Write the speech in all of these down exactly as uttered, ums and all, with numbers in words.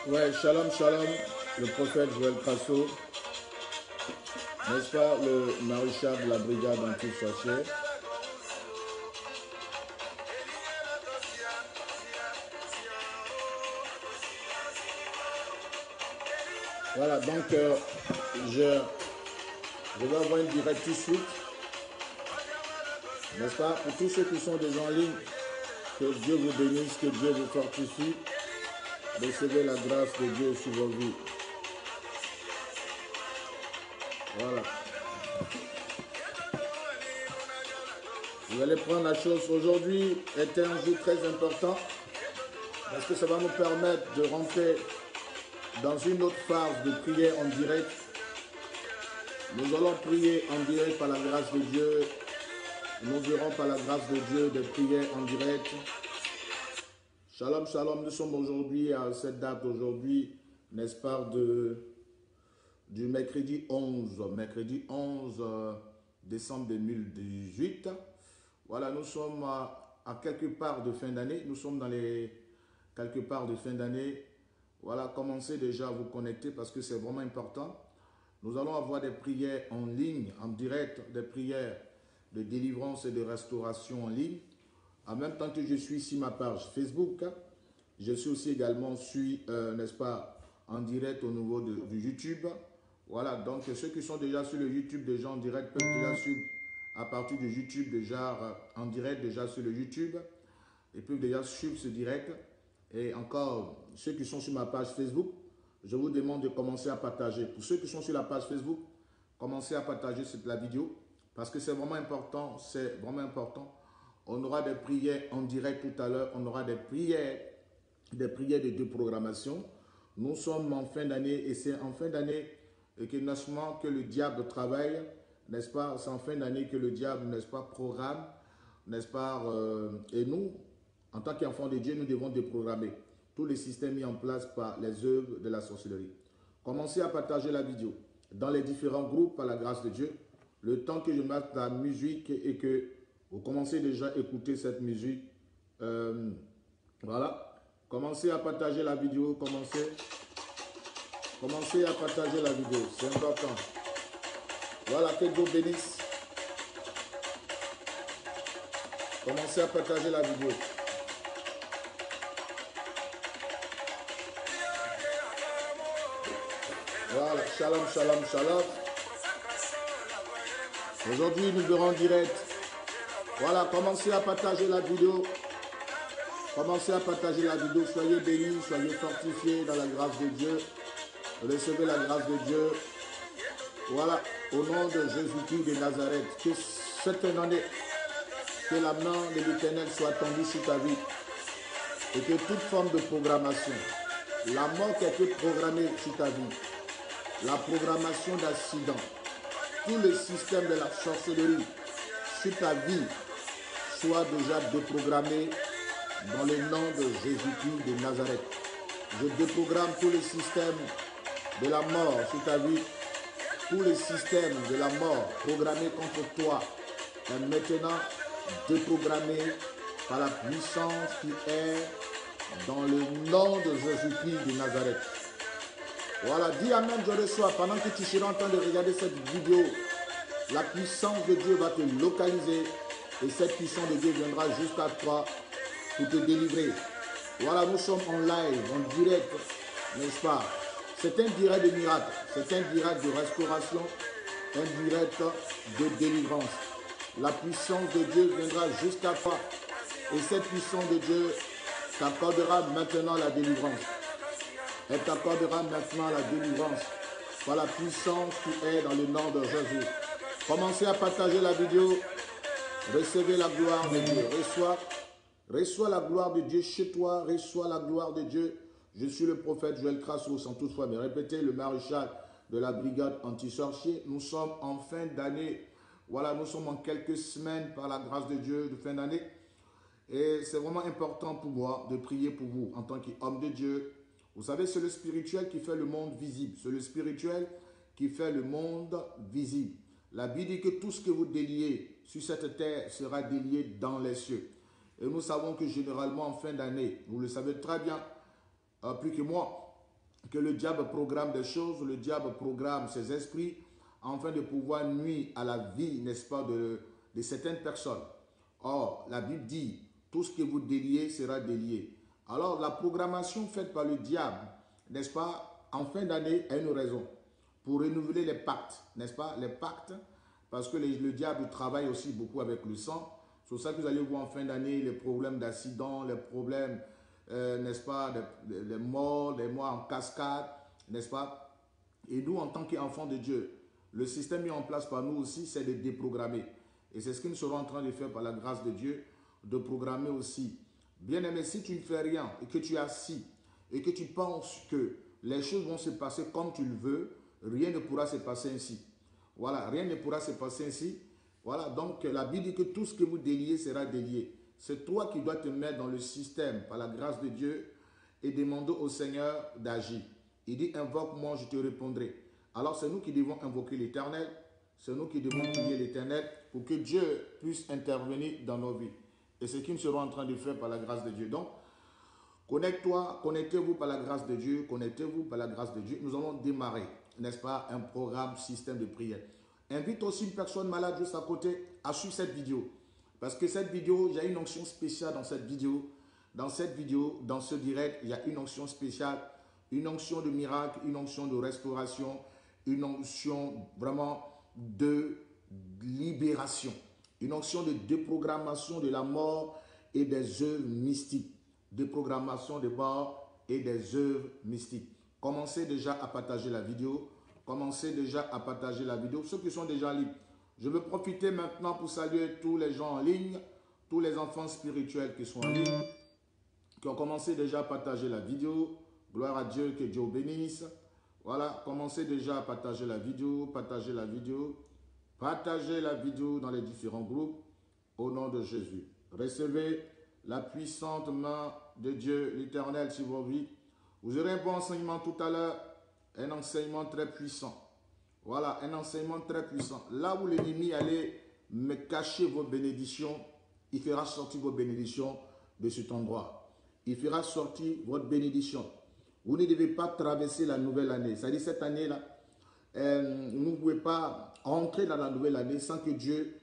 Ouais, shalom, shalom, le prophète Joël Crasso, n'est-ce pas, le maréchal de la brigade anti-sorcière. Voilà, donc euh, je, je vais avoir une direct tout de suite, n'est-ce pas, pour tous ceux qui sont déjà en ligne, que Dieu vous bénisse, que Dieu vous fortifie, recevez la grâce de Dieu sur vos vies. Voilà. Vous allez prendre la chose. Aujourd'hui est un jour très important parce que ça va nous permettre de rentrer dans une autre phase de prière en direct. Nous allons prier en direct par la grâce de Dieu. Nous verrons par la grâce de Dieu des prières en direct. Shalom, shalom. Nous sommes aujourd'hui à cette date aujourd'hui, n'est-ce pas, de, du mercredi onze, mercredi onze décembre deux mille dix-huit. Voilà, nous sommes à, à quelque part de fin d'année. Nous sommes dans les quelque part de fin d'année. Voilà, commencez déjà à vous connecter parce que c'est vraiment important. Nous allons avoir des prières en ligne, en direct, des prières de délivrance et de restauration en ligne. En même temps que je suis sur ma page Facebook, je suis aussi également sur, euh, n'est-ce pas, en direct au niveau de, de YouTube. Voilà, donc ceux qui sont déjà sur le YouTube déjà en direct peuvent déjà suivre à partir de YouTube déjà en direct déjà sur le YouTube. Ils peuvent déjà suivre ce direct. Et encore, ceux qui sont sur ma page Facebook, je vous demande de commencer à partager. Pour ceux qui sont sur la page Facebook, commencez à partager cette, la vidéo parce que c'est vraiment important, c'est vraiment important. On aura des prières en direct tout à l'heure, on aura des prières, des prières de déprogrammation. Nous sommes en fin d'année et c'est en fin d'année que naissement que le diable travaille, n'est-ce pas? C'est en fin d'année que le diable, n'est-ce pas, programme, n'est-ce pas? Euh, et nous, en tant qu'enfants de Dieu, nous devons déprogrammer tous les systèmes mis en place par les œuvres de la sorcellerie. Commencez à partager la vidéo dans les différents groupes par la grâce de Dieu. Le temps que je mette la musique et que vous commencez déjà à écouter cette musique. Euh, voilà. Commencez à partager la vidéo. Commencez, commencez à partager la vidéo. C'est important. Voilà, que Dieu bénisse. Commencez à partager la vidéo. Voilà, shalom, shalom, shalom. Aujourd'hui, nous verrons en direct. Voilà, commencez à partager la vidéo. Commencez à partager la vidéo. Soyez bénis, soyez fortifiés dans la grâce de Dieu. Recevez la grâce de Dieu. Voilà, au nom de Jésus-Christ de Nazareth, que cette année, que la main de l'Éternel soit tendue sur ta vie et que toute forme de programmation, la mort qui a été programmée sur ta vie, la programmation d'accidents, tout le système de la sorcellerie sur ta vie soit déjà déprogrammé dans le nom de Jésus-Christ de Nazareth. Je déprogramme tout le système de la mort sur ta vie, tout le système de la mort programmé contre toi est maintenant déprogrammé par la puissance qui est dans le nom de Jésus-Christ de Nazareth. Voilà, dis Amen, je reçois. Pendant que tu seras en train de regarder cette vidéo, la puissance de Dieu va te localiser et cette puissance de Dieu viendra jusqu'à toi pour te délivrer. Voilà, nous sommes en live, en direct, n'est-ce pas? C'est un direct de miracle, c'est un direct de restauration, un direct de délivrance. La puissance de Dieu viendra jusqu'à toi et cette puissance de Dieu t'accordera maintenant la délivrance. Elle t'accordera maintenant la délivrance par la puissance qui est dans le nom de Jésus. Commencez à partager la vidéo. Recevez la gloire de Dieu. Reçois, reçois la gloire de Dieu chez toi. Reçois la gloire de Dieu. Je suis le prophète Joël Crasso, sans toutefois me répéter, le maréchal de la brigade anti-sorcier. Nous sommes en fin d'année. Voilà, nous sommes en quelques semaines par la grâce de Dieu de fin d'année. Et c'est vraiment important pour moi de prier pour vous en tant qu'homme de Dieu. Vous savez, c'est le spirituel qui fait le monde visible. C'est le spirituel qui fait le monde visible. La Bible dit que tout ce que vous déliez sur cette terre sera délié dans les cieux. Et nous savons que généralement en fin d'année, vous le savez très bien, euh, plus que moi, que le diable programme des choses, le diable programme ses esprits, afin de pouvoir nuire à la vie, n'est-ce pas, de, de certaines personnes. Or, la Bible dit, tout ce que vous déliez sera délié. Alors, la programmation faite par le diable, n'est-ce pas, en fin d'année, a une raison. Pour renouveler les pactes, n'est-ce pas, les pactes, parce que les, le diable travaille aussi beaucoup avec le sang. C'est pour ça que vous allez voir en fin d'année les problèmes d'accidents, les problèmes, euh, n'est-ce pas, les, les morts, les morts en cascade, n'est-ce pas. Et nous, en tant qu'enfants de Dieu, le système mis en place par nous aussi, c'est de déprogrammer. Et c'est ce que nous serons en train de faire par la grâce de Dieu, de programmer aussi. Bien-aimé, si tu ne fais rien et que tu es assis et que tu penses que les choses vont se passer comme tu le veux, rien ne pourra se passer ainsi. Voilà, rien ne pourra se passer ainsi. Voilà, donc la Bible dit que tout ce que vous déliez sera délié. C'est toi qui dois te mettre dans le système par la grâce de Dieu et demander au Seigneur d'agir. Il dit, invoque-moi, je te répondrai. Alors c'est nous qui devons invoquer l'Éternel, c'est nous qui devons prier l'Éternel pour que Dieu puisse intervenir dans nos vies. Et c'est ce que nous serons en train de faire par la grâce de Dieu. Donc, connecte-toi, connectez-vous par la grâce de Dieu, connectez-vous par la grâce de Dieu. Nous allons démarrer, n'est-ce pas, un programme, système de prière. Invite aussi une personne malade juste à côté à suivre cette vidéo. Parce que cette vidéo, il y a une onction spéciale dans cette vidéo. Dans cette vidéo, dans ce direct, il y a une onction spéciale, une onction de miracle, une onction de restauration, une onction vraiment de libération, une onction de déprogrammation de la mort et des œuvres mystiques. Déprogrammation de mort et des œuvres mystiques. Commencez déjà à partager la vidéo. Commencez déjà à partager la vidéo. Ceux qui sont déjà en ligne, je veux profiter maintenant pour saluer tous les gens en ligne, tous les enfants spirituels qui sont en ligne, qui ont commencé déjà à partager la vidéo. Gloire à Dieu, que Dieu bénisse. Voilà, commencez déjà à partager la vidéo, partager la vidéo, partagez la vidéo dans les différents groupes au nom de Jésus. Recevez la puissante main de Dieu, l'Éternel, sur vos vies. Vous aurez un bon enseignement tout à l'heure, un enseignement très puissant. Voilà, un enseignement très puissant. Là où l'ennemi allait me cacher vos bénédictions, il fera sortir vos bénédictions de cet endroit. Il fera sortir votre bénédiction. Vous ne devez pas traverser la nouvelle année. C'est-à-dire cette année-là, euh, vous ne pouvez pas entrer dans la nouvelle année sans que Dieu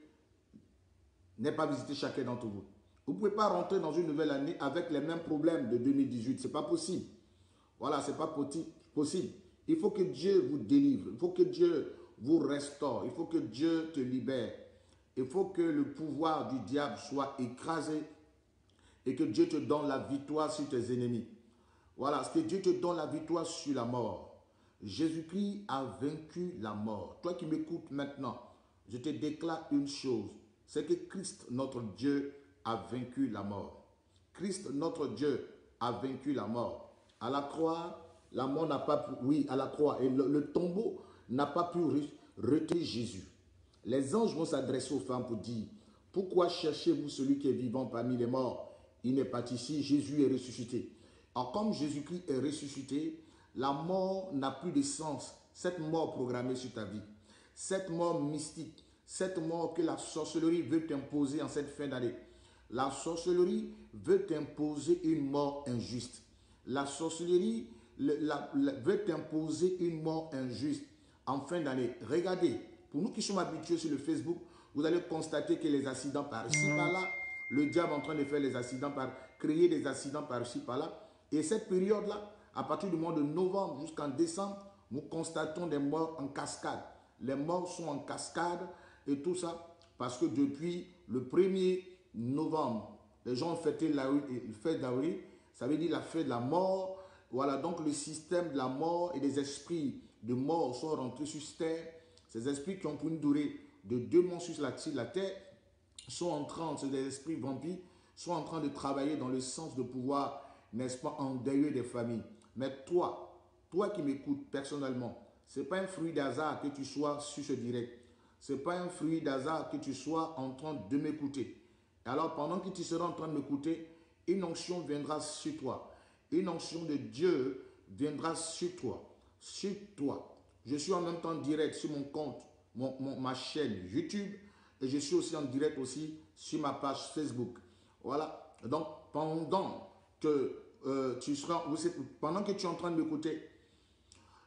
n'ait pas visité chacun d'entre vous. Vous ne pouvez pas rentrer dans une nouvelle année avec les mêmes problèmes de deux mille dix-huit. Ce n'est pas possible. Voilà, ce n'est pas possible. Il faut que Dieu vous délivre. Il faut que Dieu vous restaure. Il faut que Dieu te libère. Il faut que le pouvoir du diable soit écrasé et que Dieu te donne la victoire sur tes ennemis. Voilà, ce que Dieu te donne la victoire sur la mort. Jésus-Christ a vaincu la mort. Toi qui m'écoutes maintenant, je te déclare une chose. C'est que Christ, notre Dieu, a vaincu la mort. Christ, notre Dieu, a vaincu la mort. À la croix, la mort n'a pas pu, oui, à la croix, et le, le tombeau n'a pas pu retenir Jésus. Les anges vont s'adresser aux femmes pour dire, pourquoi cherchez-vous celui qui est vivant parmi les morts? Il n'est pas ici, Jésus est ressuscité. Alors, comme Jésus-Christ est ressuscité, la mort n'a plus de sens. Cette mort programmée sur ta vie, cette mort mystique, cette mort que la sorcellerie veut t'imposer en cette fin d'année. La sorcellerie veut t'imposer une mort injuste. La sorcellerie la, la, la, veut t'imposer une mort injuste en fin d'année. Regardez, pour nous qui sommes habitués sur le Facebook, vous allez constater que les accidents par-ci, par-là, le diable est en train de faire les accidents, par, créer des accidents par-ci, par-là. Et cette période-là, à partir du mois de novembre jusqu'en décembre, nous constatons des morts en cascade. Les morts sont en cascade et tout ça parce que depuis le premier novembre, les gens ont fêté la fête d'avril, ça veut dire la fête de la mort. Voilà, donc le système de la mort et des esprits de mort sont rentrés sur terre. Ces esprits qui ont pour une durée de deux mois sur la, sur la terre sont en train, c'est des esprits vampires, sont en train de travailler dans le sens de pouvoir, n'est-ce pas, endeuiller des familles. Mais toi, toi qui m'écoutes personnellement, ce n'est pas un fruit d'hasard que tu sois sur ce direct. Ce n'est pas un fruit d'hasard que tu sois en train de m'écouter. Alors, pendant que tu seras en train de m'écouter, une onction viendra sur toi. Une onction de Dieu viendra sur toi. Sur toi. Je suis en même temps direct sur mon compte, mon, mon, ma chaîne YouTube. Et je suis aussi en direct aussi sur ma page Facebook. Voilà. Donc, pendant que, euh, tu seras, pendant que tu es en train de m'écouter,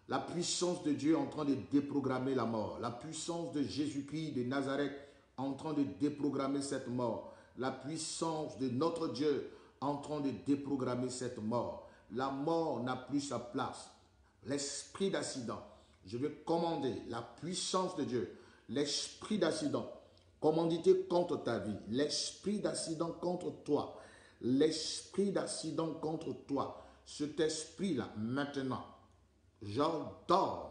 La puissance de Dieu est en train de déprogrammer la mort. La puissance de Jésus-Christ de Nazareth est en train de déprogrammer cette mort. La puissance de notre Dieu est en train de déprogrammer cette mort. La mort n'a plus sa place. L'esprit d'accident, je vais commander la puissance de Dieu. L'esprit d'accident, commandité contre ta vie. L'esprit d'accident contre toi. L'esprit d'accident contre toi. Cet esprit-là, maintenant, j'ordonne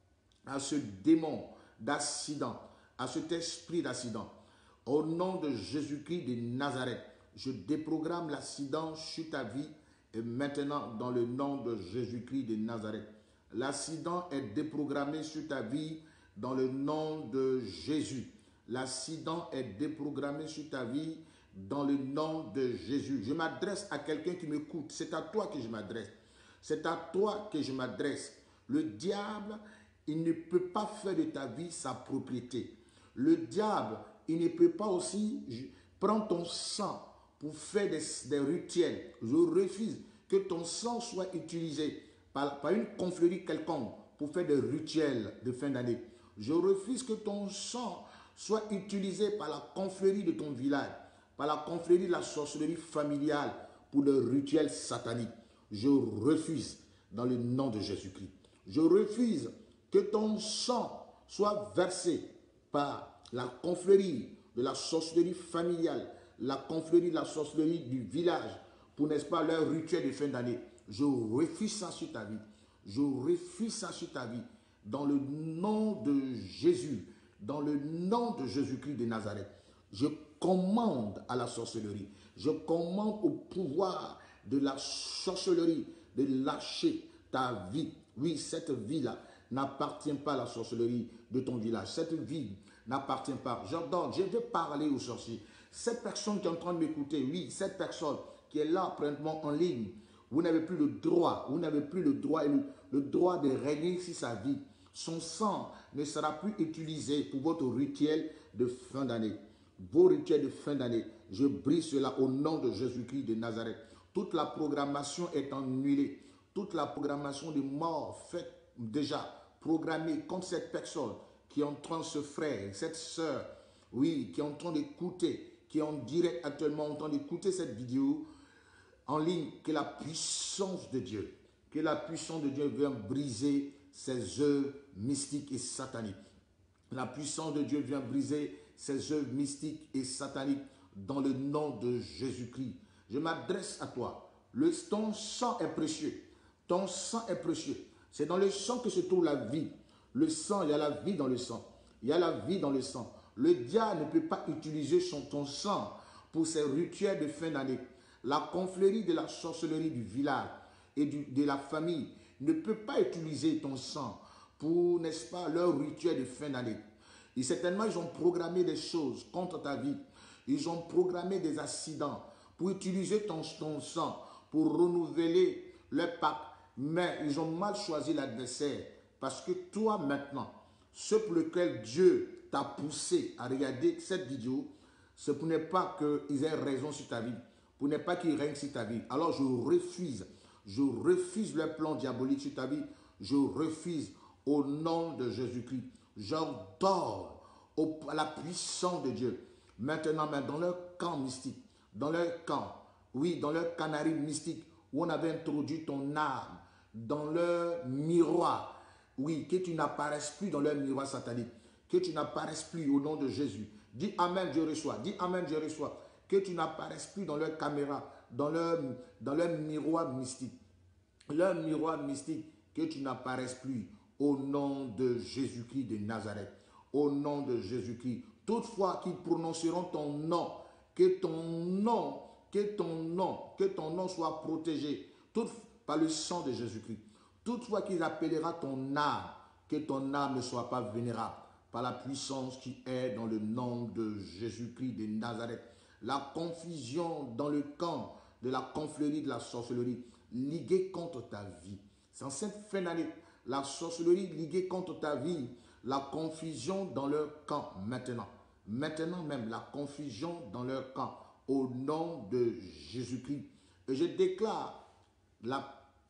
à ce démon d'accident, à cet esprit d'accident, au nom de Jésus-Christ de Nazareth, je déprogramme l'accident sur ta vie et maintenant dans le nom de Jésus-Christ de Nazareth. L'accident est déprogrammé sur ta vie dans le nom de Jésus. L'accident est déprogrammé sur ta vie dans le nom de Jésus. Je m'adresse à quelqu'un qui m'écoute. C'est à toi que je m'adresse. C'est à toi que je m'adresse. Le diable, il ne peut pas faire de ta vie sa propriété. Le diable, il ne peut pas aussi prendre ton sang pour faire des, des rituels. Je refuse que ton sang soit utilisé par, par une confrérie quelconque pour faire des rituels de fin d'année. Je refuse que ton sang soit utilisé par la confrérie de ton village, par la confrérie de la sorcellerie familiale pour le rituel satanique. Je refuse dans le nom de Jésus-Christ. Je refuse que ton sang soit versé par la confrérie de la sorcellerie familiale, la confrérie de la sorcellerie du village, pour, n'est-ce pas, leur rituel de fin d'année. Je refuse ça sur ta vie. Je refuse ça sur ta vie. Dans le nom de Jésus, dans le nom de Jésus-Christ de Nazareth, je commande à la sorcellerie, je commande au pouvoir de la sorcellerie de lâcher ta vie. Oui, cette vie-là n'appartient pas à la sorcellerie de ton village. Cette vie n'appartient pas. J'ordonne, je vais parler aux sorciers. Cette personne qui est en train de m'écouter, oui, cette personne qui est là présentement en ligne, vous n'avez plus le droit, vous n'avez plus le droit, le, le droit de régner sur sa vie. Son sang ne sera plus utilisé pour votre rituel de fin d'année. Vos rituels de fin d'année, je brise cela au nom de Jésus-Christ de Nazareth. Toute la programmation est annulée. Toute la programmation de mort faite déjà, programmée contre cette personne qui est en train de se frère, cette sœur, oui, qui est en train d'écouter, qui est en direct actuellement en train d'écouter cette vidéo en ligne, que la puissance de Dieu, que la puissance de Dieu vient briser ces œuvres mystiques et sataniques. La puissance de Dieu vient briser ces œuvres mystiques et sataniques dans le nom de Jésus-Christ. Je m'adresse à toi. Le, ton sang est précieux. Ton sang est précieux. C'est dans le sang que se trouve la vie. Le sang, il y a la vie dans le sang. Il y a la vie dans le sang. Le diable ne peut pas utiliser son, ton sang pour ses rituels de fin d'année. La confrérie de la sorcellerie du village et du, de la famille ne peut pas utiliser ton sang pour, n'est-ce pas, leur rituel de fin d'année. Et certainement, ils ont programmé des choses contre ta vie. Ils ont programmé des accidents pour utiliser ton, ton sang, pour renouveler leur pacte. Mais ils ont mal choisi l'adversaire. Parce que toi, maintenant, ce pour lequel Dieu t'a poussé à regarder cette vidéo, ce pour ne pas qu'ils aient raison sur ta vie, pour ne pas qu'ils règnent sur ta vie. Alors je refuse, je refuse leur plan diabolique sur ta vie. Je refuse au nom de Jésus-Christ. J'ordonne à la puissance de Dieu. Maintenant, même dans leur camp mystique, dans leur camp, oui, dans leur canari mystique, où on avait introduit ton âme, dans leur miroir, oui, que tu n'apparaisses plus dans leur miroir satanique, que tu n'apparaisses plus au nom de Jésus. Dis Amen, je reçois. Dis Amen, je reçois. Que tu n'apparaisses plus dans leur caméra, dans leur, dans leur miroir mystique. Leur miroir mystique, que tu n'apparaisses plus au nom de Jésus-Christ de Nazareth. Au nom de Jésus-Christ. Toutefois qu'ils prononceront ton nom, que ton nom, que ton nom, que ton nom soit protégé tout, par le sang de Jésus-Christ. Toutefois qu'il appellera ton âme, que ton âme ne soit pas vénérable par la puissance qui est dans le nom de Jésus-Christ de Nazareth. La confusion dans le camp de la confrérie de la sorcellerie liguée contre ta vie. C'est en cette fin d'année, la sorcellerie liguée contre ta vie, la confusion dans leur camp maintenant. Maintenant même, la confusion dans leur camp au nom de Jésus-Christ. Et je déclare la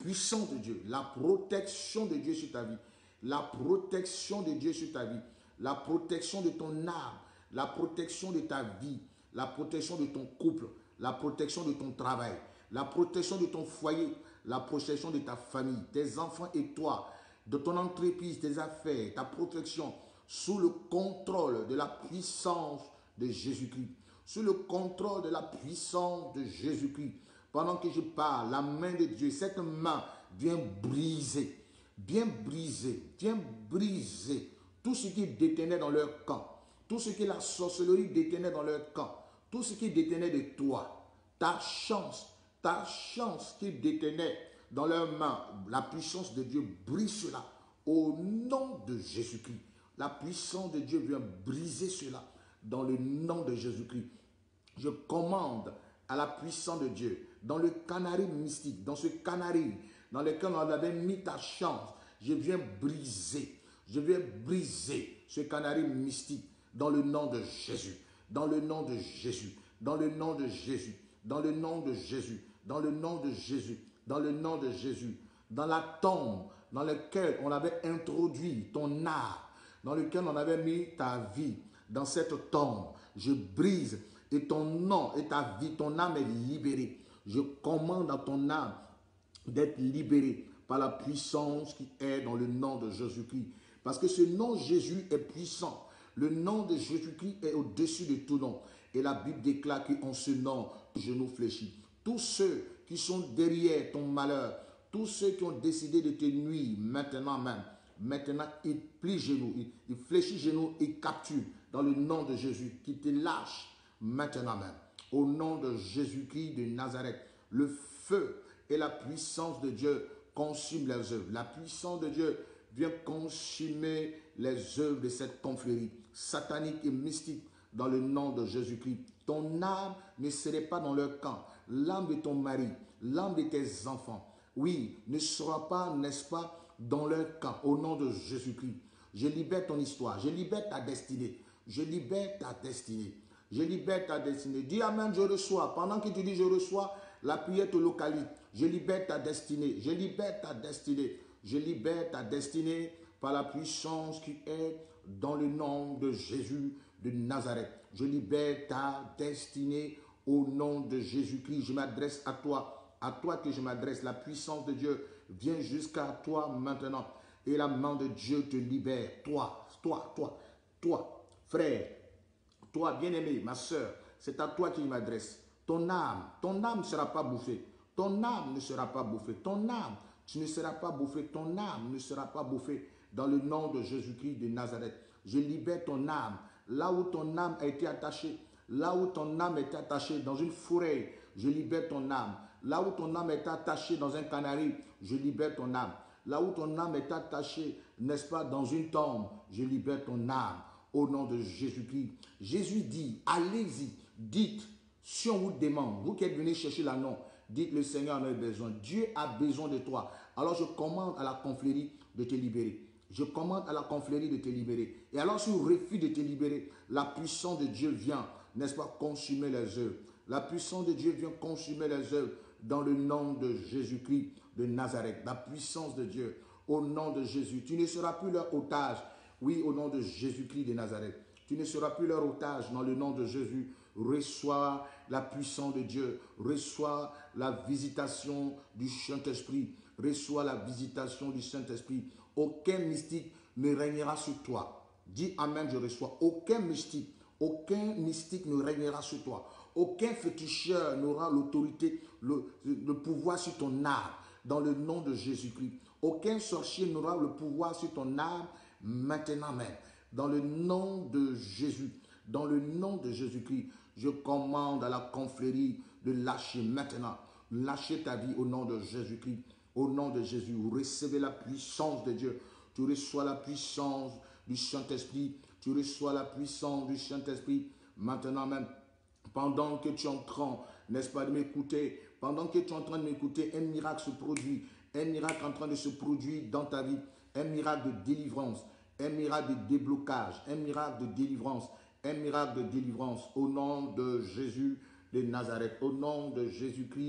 puissance de Dieu, la protection de Dieu sur ta vie, la protection de Dieu sur ta vie, la protection de ton âme, la protection de ta vie, la protection de ton couple, la protection de ton travail, la protection de ton foyer, la protection de ta famille, tes enfants et toi, de ton entreprise, tes affaires, ta protection sous le contrôle de la puissance de Jésus-Christ, sous le contrôle de la puissance de Jésus-Christ. Pendant que je parle, la main de Dieu, cette main vient briser, vient briser, vient briser tout ce qui détenait dans leur camp, tout ce que la sorcellerie détenait dans leur camp, tout ce qui détenait de toi, ta chance, ta chance qu'ils détenaient dans leurs mains, la puissance de Dieu brise cela au nom de Jésus-Christ. La puissance de Dieu vient briser cela dans le nom de Jésus-Christ. Je commande à la puissance de Dieu, dans le canari mystique, dans ce canari dans lequel on avait mis ta chance, je viens briser, je viens briser ce canari mystique dans le nom de Jésus, dans le nom de Jésus, dans le nom de Jésus, dans le nom de Jésus, dans le nom de Jésus, dans le nom de Jésus, dans la tombe dans laquelle on avait introduit ton art, dans lequel on avait mis ta vie, dans cette tombe, je brise et ton nom et ta vie, ton âme est libérée. Je commande à ton âme d'être libérée par la puissance qui est dans le nom de Jésus-Christ. Parce que ce nom Jésus est puissant. Le nom de Jésus-Christ est au-dessus de tout nom. Et la Bible déclare qu'en ce nom, genou fléchit. Tous ceux qui sont derrière ton malheur, tous ceux qui ont décidé de te nuire maintenant même, maintenant ils plient genoux, ils, ils fléchissent genoux et capturent dans le nom de Jésus, qui te lâche maintenant même. Au nom de Jésus-Christ de Nazareth, le feu et la puissance de Dieu consument les œuvres. La puissance de Dieu vient consumer les œuvres de cette confrérie satanique et mystique dans le nom de Jésus-Christ. Ton âme ne serait pas dans leur camp. L'âme de ton mari, l'âme de tes enfants, oui, ne sera pas, n'est-ce pas, dans leur camp, au nom de Jésus-Christ. Je libère ton histoire, je libère ta destinée, je libère ta destinée, je libère ta destinée. Dis Amen, je reçois. Pendant que tu dis je reçois, la prière te localise. Je libère ta destinée, je libère ta destinée, je libère ta destinée par la puissance qui est dans le nom de Jésus de Nazareth. Je libère ta destinée au nom de Jésus-Christ. Je m'adresse à toi, à toi que je m'adresse. La puissance de Dieu vient jusqu'à toi maintenant. Et la main de Dieu te libère. Toi, toi, toi, toi, frère, toi, bien-aimé, ma soeur, c'est à toi que je m'adresse. Ton âme, ton âme ne sera pas bouffée. Ton âme ne sera pas bouffée. Ton âme, tu ne seras pas bouffé. Ton âme ne sera pas bouffée dans le nom de Jésus-Christ de Nazareth. Je libère ton âme. Là où ton âme a été attachée, là où ton âme est attachée dans une forêt, je libère ton âme. Là où ton âme est attachée dans un canari, je libère ton âme. Là où ton âme est attachée, n'est-ce pas, dans une tombe, je libère ton âme au nom de Jésus-Christ. Jésus dit, allez-y, dites, si on vous demande, vous qui êtes venus chercher l'anneau, dites le Seigneur en a besoin. Dieu a besoin de toi. Alors je commande à la confrérie de te libérer. Je commande à la confrérie de te libérer. Et alors si tu refuses de te libérer, la puissance de Dieu vient, n'est-ce pas, consumer les œuvres. La puissance de Dieu vient consumer les œuvres dans le nom de Jésus-Christ de Nazareth. La puissance de Dieu au nom de Jésus. Tu ne seras plus leur otage. Oui, au nom de Jésus-Christ de Nazareth. Tu ne seras plus leur otage dans le nom de Jésus. Reçois la puissance de Dieu. Reçois la visitation du Saint-Esprit. Reçois la visitation du Saint-Esprit. Aucun mystique ne régnera sur toi. Dis Amen, je reçois. Aucun mystique, aucun mystique ne régnera sur toi. Aucun féticheur n'aura l'autorité, le, le pouvoir sur ton âme dans le nom de Jésus-Christ. Aucun sorcier n'aura le pouvoir sur ton âme maintenant même. Dans le nom de Jésus, dans le nom de Jésus-Christ, je commande à la confrérie de lâcher maintenant. Lâcher ta vie au nom de Jésus-Christ. Au nom de Jésus, vous recevez la puissance de Dieu. Tu reçois la puissance du Saint-Esprit. Tu reçois la puissance du Saint-Esprit. Maintenant même, pendant que tu es en train, n'est-ce pas, de m'écouter, pendant que tu es en train de m'écouter, un miracle se produit. Un miracle en train de se produire dans ta vie. Un miracle de délivrance. Un miracle de déblocage. Un miracle de délivrance. Un miracle de délivrance. Au nom de Jésus de Nazareth. Au nom de Jésus-Christ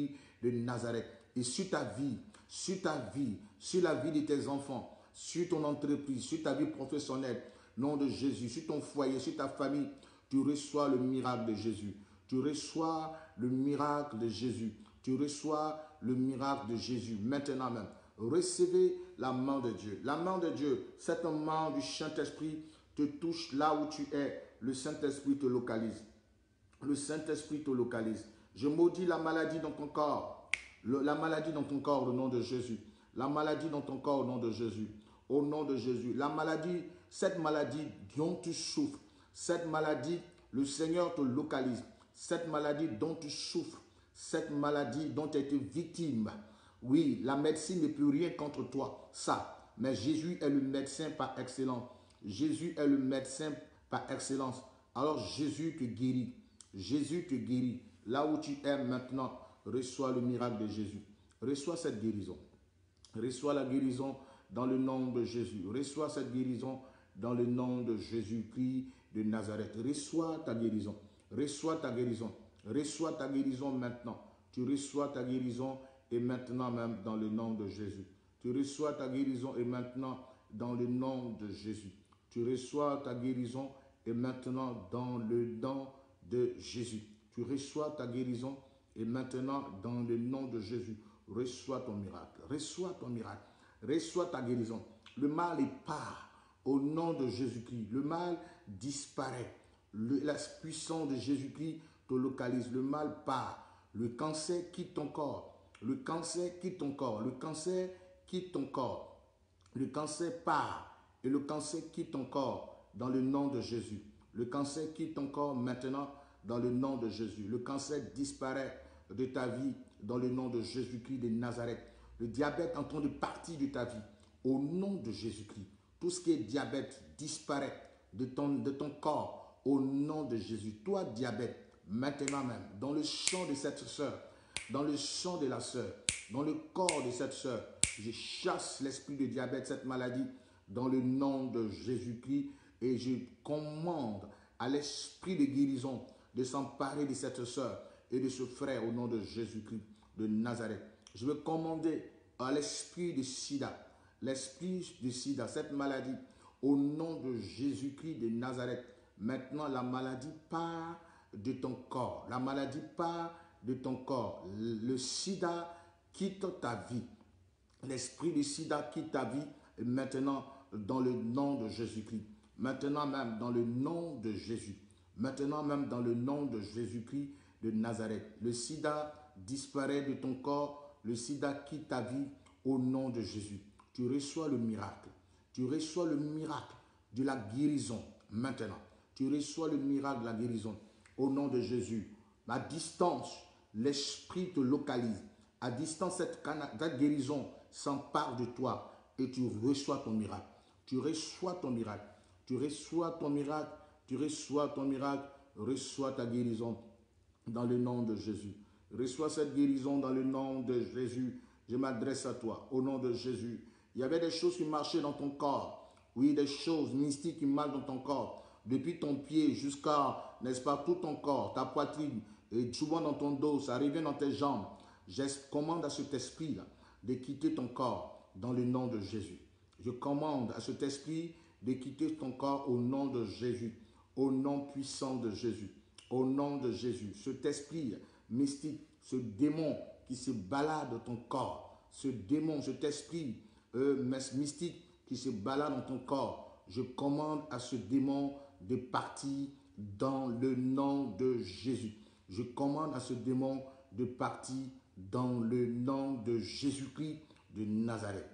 de Nazareth. Et sur ta vie, sur ta vie, sur la vie de tes enfants, sur ton entreprise, sur ta vie professionnelle, nom de Jésus, sur ton foyer, sur ta famille, tu reçois le miracle de Jésus. Tu reçois le miracle de Jésus. Tu reçois le miracle de Jésus maintenant même. Recevez la main de Dieu. La main de Dieu, cette main du Saint-Esprit te touche là où tu es. Le Saint-Esprit te localise. Le Saint-Esprit te localise. Je maudis la maladie dans ton corps. Le, la maladie dans ton corps au nom de Jésus. La maladie dans ton corps au nom de Jésus. Au nom de Jésus. La maladie, cette maladie dont tu souffres, cette maladie, le Seigneur te localise. Cette maladie dont tu souffres, cette maladie dont tu as été victime. Oui, la médecine ne peut rien contre toi, ça. Mais Jésus est le médecin par excellence. Jésus est le médecin par excellence. Alors Jésus te guérit. Jésus te guérit. Là où tu es maintenant, reçois le miracle de Jésus. Reçois cette guérison. Reçois la guérison dans le nom de Jésus. Reçois cette guérison dans le nom de Jésus-Christ de Nazareth. Reçois ta guérison. Reçois ta guérison. Reçois ta guérison maintenant. Tu reçois ta guérison et maintenant même dans le nom de Jésus. Tu reçois ta guérison et maintenant dans le nom de Jésus. Tu reçois ta guérison et maintenant dans le nom de Jésus. Tu reçois ta guérison et maintenant dans le nom de Jésus. Reçois ton miracle. Reçois ton miracle. Reçois ta guérison. Le mal est part au nom de Jésus-Christ. Le mal disparaît. Le, la puissance de Jésus-Christ te localise. Le mal part. Le cancer quitte ton corps. Le cancer quitte ton corps. Le cancer quitte ton corps. Le cancer part. Et le cancer quitte ton corps dans le nom de Jésus. Le cancer quitte ton corps maintenant dans le nom de Jésus. Le cancer disparaît de ta vie dans le nom de Jésus-Christ de Nazareth. Le diabète est en train de partir de ta vie au nom de Jésus-Christ. Tout ce qui est diabète disparaît de ton, de ton corps au nom de Jésus. Toi, diabète, maintenant même, dans le sang de cette sœur, dans le sang de la sœur, dans le corps de cette sœur, je chasse l'esprit de diabète, cette maladie, dans le nom de Jésus-Christ et je commande à l'esprit de guérison de s'emparer de cette sœur et de ce frère au nom de Jésus-Christ de Nazareth. Je veux commander à l'esprit de sida, l'esprit de sida, cette maladie, au nom de Jésus-Christ de Nazareth. Maintenant, la maladie part de ton corps. La maladie part de ton corps. Le sida quitte ta vie. L'esprit de sida quitte ta vie maintenant dans le nom de Jésus-Christ. Maintenant même dans le nom de Jésus. Maintenant même dans le nom de Jésus-Christ de Nazareth. Le sida disparaît de ton corps. Le sida quitte ta vie au nom de Jésus. Tu reçois le miracle. Tu reçois le miracle de la guérison maintenant. Tu reçois le miracle de la guérison au nom de Jésus. À distance, l'esprit te localise. À distance, cette, cette guérison s'empare de toi et tu reçois ton miracle. Tu reçois ton miracle. Tu reçois ton miracle. Tu reçois ton miracle. Reçois ta guérison dans le nom de Jésus. Reçois cette guérison dans le nom de Jésus. Je m'adresse à toi au nom de Jésus. Il y avait des choses qui marchaient dans ton corps. Oui, des choses mystiques qui marchent dans ton corps. Depuis ton pied jusqu'à, n'est-ce pas, tout ton corps, ta poitrine, et souvent dans ton dos, ça revient dans tes jambes. Je commande à cet esprit-là de quitter ton corps dans le nom de Jésus. Je commande à cet esprit de quitter ton corps au nom de Jésus. Au nom puissant de Jésus. Au nom de Jésus. Cet esprit mystique, ce démon qui se balade dans ton corps, ce démon, cet esprit euh, mystique qui se balade dans ton corps, je commande à ce démon de partir dans le nom de Jésus. Je commande à ce démon de partir dans le nom de Jésus-Christ de Nazareth.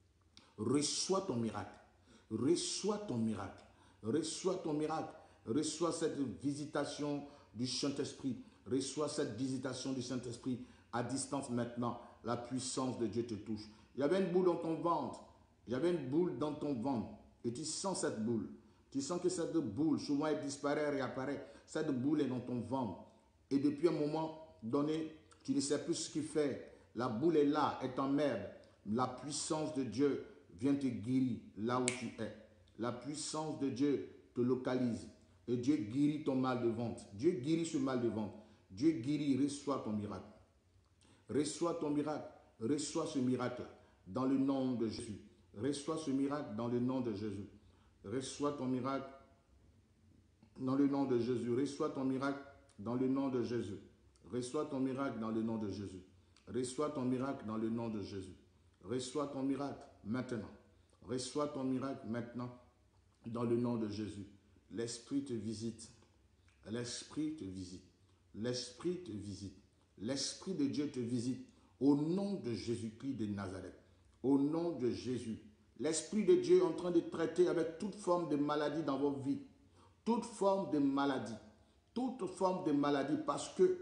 Reçois ton miracle. Reçois ton miracle. Reçois ton miracle. Reçois cette visitation du Saint-Esprit. Reçois cette visitation du Saint-Esprit à distance maintenant. La puissance de Dieu te touche. Il y avait une boule dans ton ventre. Il y avait une boule dans ton ventre. Et tu sens cette boule. Tu sens que cette boule, souvent elle disparaît, réapparaît. Cette boule est dans ton ventre. Et depuis un moment donné, tu ne sais plus ce qu'il fait. La boule est là, elle t'emmerde. La puissance de Dieu vient te guérir là où tu es. La puissance de Dieu te localise. Et Dieu guérit ton mal de ventre. Dieu guérit ce mal de ventre. Dieu guérit, reçois ton miracle. Reçois ton miracle. Reçois ce miracle dans le nom de Jésus. Reçois ce miracle dans le nom de Jésus. Reçois ton miracle dans le nom de Jésus. Reçois ton miracle dans le nom de Jésus. Reçois ton miracle dans le nom de Jésus. Reçois ton miracle dans le nom de Jésus. Reçois ton miracle maintenant. Reçois ton miracle maintenant dans le nom de Jésus. L'Esprit te visite. L'Esprit te visite. L'Esprit te visite. L'Esprit de Dieu te visite au nom de Jésus-Christ de Nazareth. Au nom de Jésus. L'Esprit de Dieu est en train de traiter avec toute forme de maladie dans vos vies. Toute forme de maladie. Toute forme de maladie parce que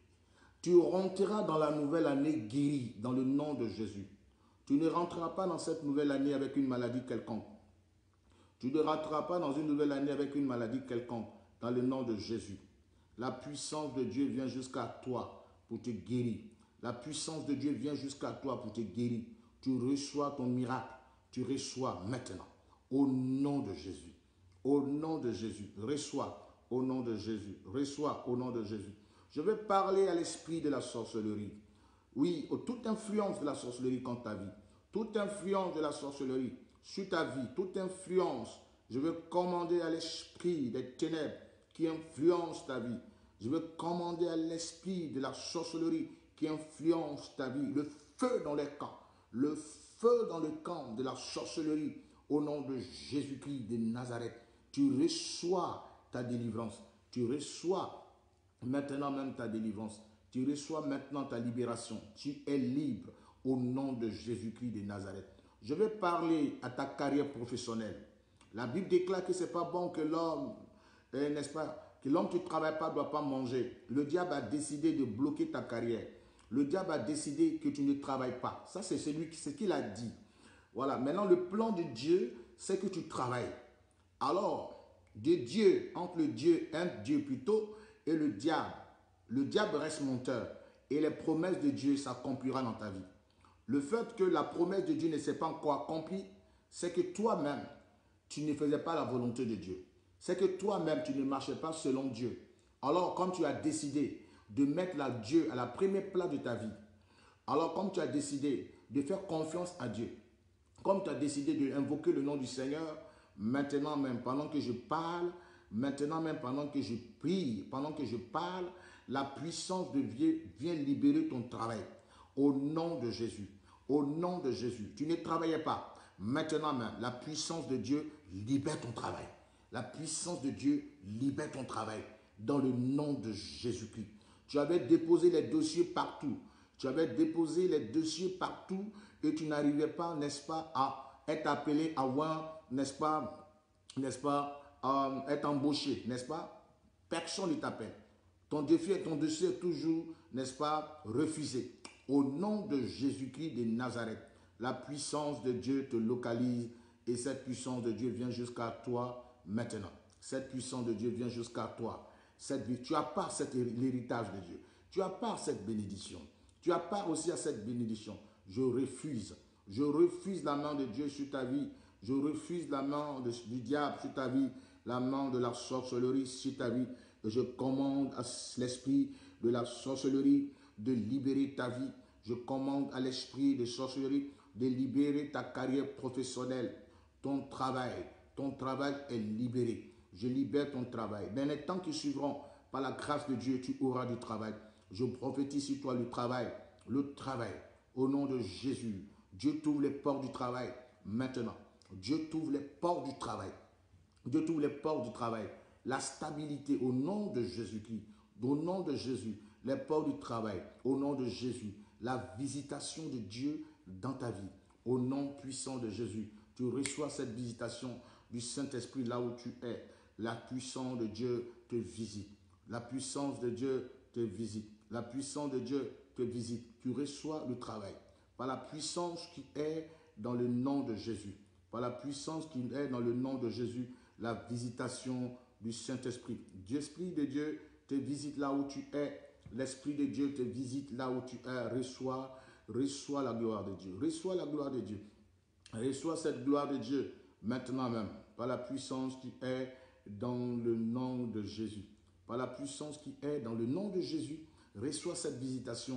tu rentreras dans la nouvelle année guéri dans le nom de Jésus. Tu ne rentreras pas dans cette nouvelle année avec une maladie quelconque. Tu ne rentreras pas dans une nouvelle année avec une maladie quelconque dans le nom de Jésus. La puissance de Dieu vient jusqu'à toi pour te guérir. La puissance de Dieu vient jusqu'à toi pour te guérir. Tu reçois ton miracle. Tu reçois maintenant. Au nom de Jésus. Au nom de Jésus. Reçois au nom de Jésus. Reçois au nom de Jésus. Je vais parler à l'esprit de la sorcellerie. Oui, toute influence de la sorcellerie contre ta vie. Toute influence de la sorcellerie sur ta vie. Toute influence. Je veux commander à l'esprit des ténèbres qui influence ta vie. Je veux commander à l'esprit de la sorcellerie qui influence ta vie. Le feu dans les camps. Le feu dans le camp de la sorcellerie. Au nom de Jésus-Christ de Nazareth. Tu reçois ta délivrance. Tu reçois maintenant même ta délivrance. Tu reçois maintenant ta libération. Tu es libre au nom de Jésus-Christ de Nazareth. Je vais parler à ta carrière professionnelle. La Bible déclare que ce n'est pas bon que l'homme, eh, n'est-ce pas, que l'homme qui ne travaille pas ne doit pas manger. Le diable a décidé de bloquer ta carrière. Le diable a décidé que tu ne travailles pas. Ça, c'est celui, ce qu'il a dit. Voilà. Maintenant, le plan de Dieu, c'est que tu travailles. Alors, de Dieu, entre le Dieu, un Dieu plutôt, et le diable. Le diable reste menteur. Et les promesses de Dieu s'accompliront dans ta vie. Le fait que la promesse de Dieu ne s'est pas encore accomplie, c'est que toi-même, tu ne faisais pas la volonté de Dieu. C'est que toi-même, tu ne marchais pas selon Dieu. Alors, quand tu as décidé de mettre la Dieu à la première place de ta vie, alors comme tu as décidé de faire confiance à Dieu, comme tu as décidé d'invoquer le nom du Seigneur, maintenant même, pendant que je parle, maintenant même, pendant que je prie, pendant que je parle, la puissance de Dieu vient libérer ton travail. Au nom de Jésus. Au nom de Jésus. Tu ne travaillais pas. Maintenant même, la puissance de Dieu libère ton travail. La puissance de Dieu libère ton travail. Dans le nom de Jésus-Christ. Tu avais déposé les dossiers partout. Tu avais déposé les dossiers partout et tu n'arrivais pas, n'est-ce pas, à être appelé à voir, n'est-ce pas, n'est-ce pas, à être embauché, n'est-ce pas? Personne ne t'appelle. Ton défi et ton dossier est toujours, n'est-ce pas, refusé. Au nom de Jésus-Christ de Nazareth, la puissance de Dieu te localise et cette puissance de Dieu vient jusqu'à toi maintenant. Cette puissance de Dieu vient jusqu'à toi. Cette vie, tu as part cet l'héritage de Dieu. Tu as part cette bénédiction. Tu as part aussi à cette bénédiction. Je refuse. Je refuse la main de Dieu sur ta vie. Je refuse la main de, du diable sur ta vie. La main de la sorcellerie sur ta vie. Et je commande à l'esprit de la sorcellerie de libérer ta vie. Je commande à l'esprit de sorcellerie de libérer ta carrière professionnelle. Ton travail. Ton travail est libéré. Je libère ton travail. Dans les temps qui suivront, par la grâce de Dieu, tu auras du travail. Je prophétise sur toi le travail. Le travail. Au nom de Jésus. Dieu t'ouvre les portes du travail. Maintenant. Dieu t'ouvre les portes du travail. Dieu t'ouvre les portes du travail. La stabilité au nom de Jésus-Christ. Au nom de Jésus. Les portes du travail. Au nom de Jésus. La visitation de Dieu dans ta vie. Au nom puissant de Jésus. Tu reçois cette visitation du Saint-Esprit là où tu es. La puissance de Dieu te visite. La puissance de Dieu te visite. La puissance de Dieu te visite. Tu reçois le travail. Par la puissance qui est dans le nom de Jésus. Par la puissance qui est dans le nom de Jésus. La visitation du Saint-Esprit. L'Esprit de Dieu te visite là où tu es. L'Esprit de Dieu te visite là où tu es. Reçois, reçois la gloire de Dieu. Reçois la gloire de Dieu. Reçois cette gloire de Dieu maintenant même. Par la puissance qui est dans le nom de Jésus. Par la puissance qui est dans le nom de Jésus. Reçois cette visitation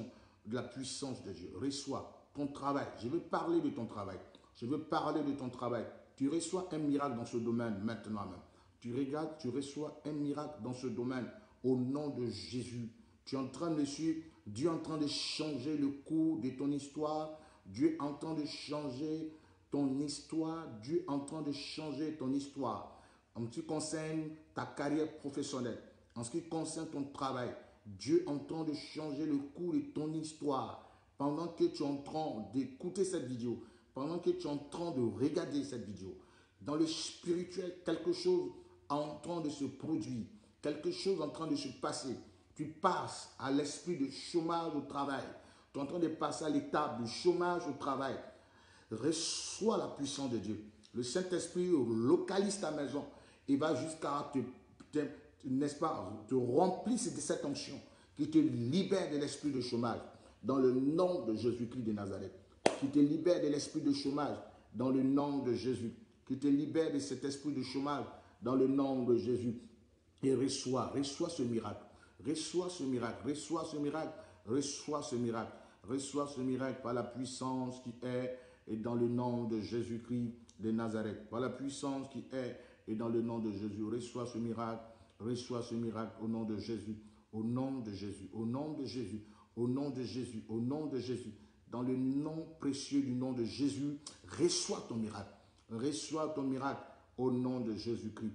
de la puissance de Dieu. Reçois ton travail. Je veux parler de ton travail. Je veux parler de ton travail. Tu reçois un miracle dans ce domaine maintenant même. Tu regardes, tu reçois un miracle dans ce domaine au nom de Jésus. Tu es en train de suivre, Dieu est en train de changer le cours de ton histoire. Dieu est en train de changer ton histoire. Dieu est en train de changer ton histoire. En ce qui concerne ta carrière professionnelle, en ce qui concerne ton travail, Dieu est en train de changer le cours de ton histoire. Pendant que tu es en train d'écouter cette vidéo, pendant que tu es en train de regarder cette vidéo, dans le spirituel, quelque chose est en train de se produire, quelque chose est en train de se passer. Tu passes à l'esprit de chômage au travail. Tu es en train de passer à l'étape du chômage au travail. Reçois la puissance de Dieu. Le Saint-Esprit localise ta maison et va jusqu'à te, te n'est-ce pas, te remplir de cette onction qui te libère de l'esprit de chômage dans le nom de Jésus-Christ de Nazareth. Qui te libère de l'esprit de chômage dans le nom de Jésus. Qui te libère de cet esprit de chômage dans le nom de Jésus. Et reçois, reçois ce miracle. Reçois ce miracle, reçois ce miracle, reçois ce miracle. Reçois ce miracle par la puissance qui est et dans le nom de Jésus-Christ de Nazareth. Par la puissance qui est et dans le nom de Jésus. Reçois ce miracle, reçois ce miracle au nom de Jésus. Au nom de Jésus, au nom de Jésus, au nom de Jésus, au nom de Jésus. Dans le nom précieux du nom de Jésus, reçois ton miracle. Reçois ton miracle au nom de Jésus-Christ.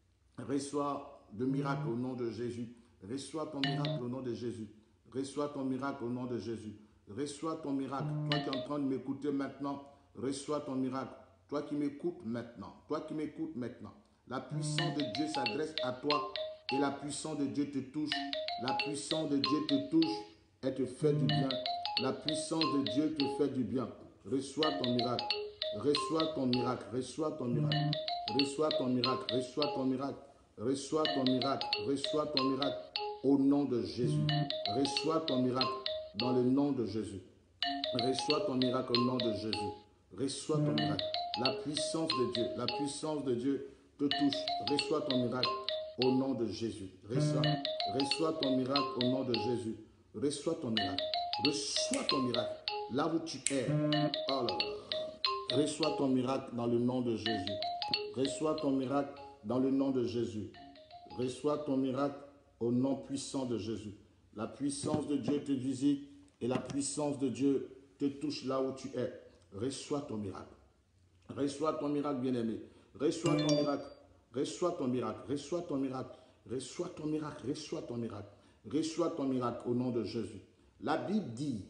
Reçois le miracle au nom de Jésus. Reçois ton miracle au nom de Jésus. Reçois ton miracle au nom de Jésus. Reçois ton miracle. Toi qui es en train de m'écouter maintenant, reçois ton miracle. Toi qui m'écoutes maintenant. Toi qui m'écoutes maintenant. La puissance de Dieu s'adresse à toi et la puissance de Dieu te touche. La puissance de Dieu te touche et te fait du bien. La puissance de Dieu te fait du bien. Reçois ton miracle. Reçois ton miracle. Reçois ton miracle. Reçois ton miracle. Reçois ton miracle. Reçois ton miracle. Reçois ton miracle au nom de Jésus. Reçois ton miracle dans le nom de Jésus. Reçois ton miracle au nom de Jésus. Reçois ton miracle. La puissance de Dieu. La puissance de Dieu te touche. Reçois ton miracle au nom de Jésus. Reçois, reçois ton miracle au nom de Jésus. Reçois ton miracle. Reçois ton miracle. Là où tu es. Oh là là. Reçois ton miracle dans le nom de Jésus. Reçois ton miracle dans le nom de Jésus. Reçois ton miracle au nom puissant de Jésus. La puissance de Dieu te visite et la puissance de Dieu te touche là où tu es. Reçois ton miracle. Reçois ton miracle, bien-aimé. Reçois ton miracle. Reçois ton miracle. Reçois ton miracle. Reçois ton miracle. Reçois ton miracle. Reçois ton miracle au nom de Jésus. La Bible dit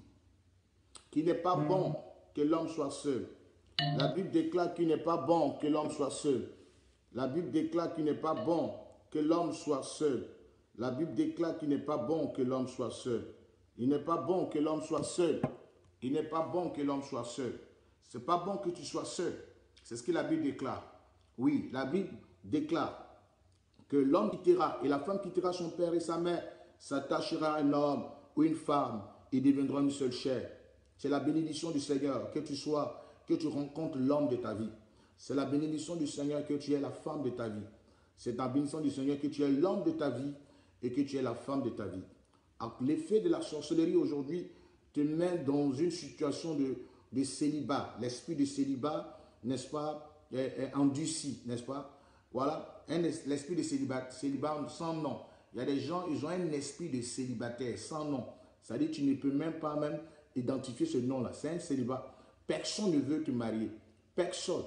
qu'il n'est pas bon que l'homme soit seul. La Bible déclare qu'il n'est pas bon que l'homme soit seul. La Bible déclare qu'il n'est pas bon que l'homme soit seul. La Bible déclare qu'il n'est pas bon que l'homme soit seul. Il n'est pas bon que l'homme soit seul. Il n'est pas bon que l'homme soit seul. Ce n'est pas bon que tu sois seul. C'est ce que la Bible déclare. Oui, la Bible déclare que l'homme quittera et la femme quittera son père et sa mère, s'attachera à un homme ou une femme et deviendra une seule chair. C'est la bénédiction du Seigneur que tu sois, que tu rencontres l'homme de ta vie. C'est la bénédiction du Seigneur que tu es la femme de ta vie. C'est la bénédiction du Seigneur que tu es l'homme de ta vie et que tu es la femme de ta vie. L'effet de la sorcellerie aujourd'hui te met dans une situation de, de célibat. L'esprit de célibat, n'est-ce pas, est, est endurci, n'est-ce pas? Voilà, l'esprit de célibat, célibat sans nom. Il y a des gens, ils ont un esprit de célibataire sans nom. C'est-à-dire que tu ne peux même pas même identifier ce nom-là. C'est un célibat. Personne ne veut te marier. Personne.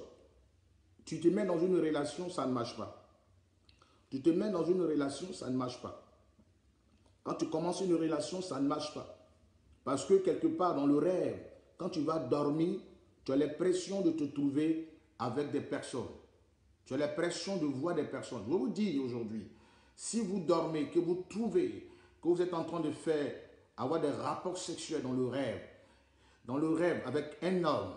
Tu te mets dans une relation, ça ne marche pas. Tu te mets dans une relation, ça ne marche pas. Quand tu commences une relation, ça ne marche pas. Parce que quelque part dans le rêve, quand tu vas dormir, tu as l'impression de te trouver avec des personnes. Tu as l'impression de voir des personnes. Je vous dis aujourd'hui, si vous dormez, que vous trouvez que vous êtes en train de faire, avoir des rapports sexuels dans le rêve, dans le rêve avec un homme,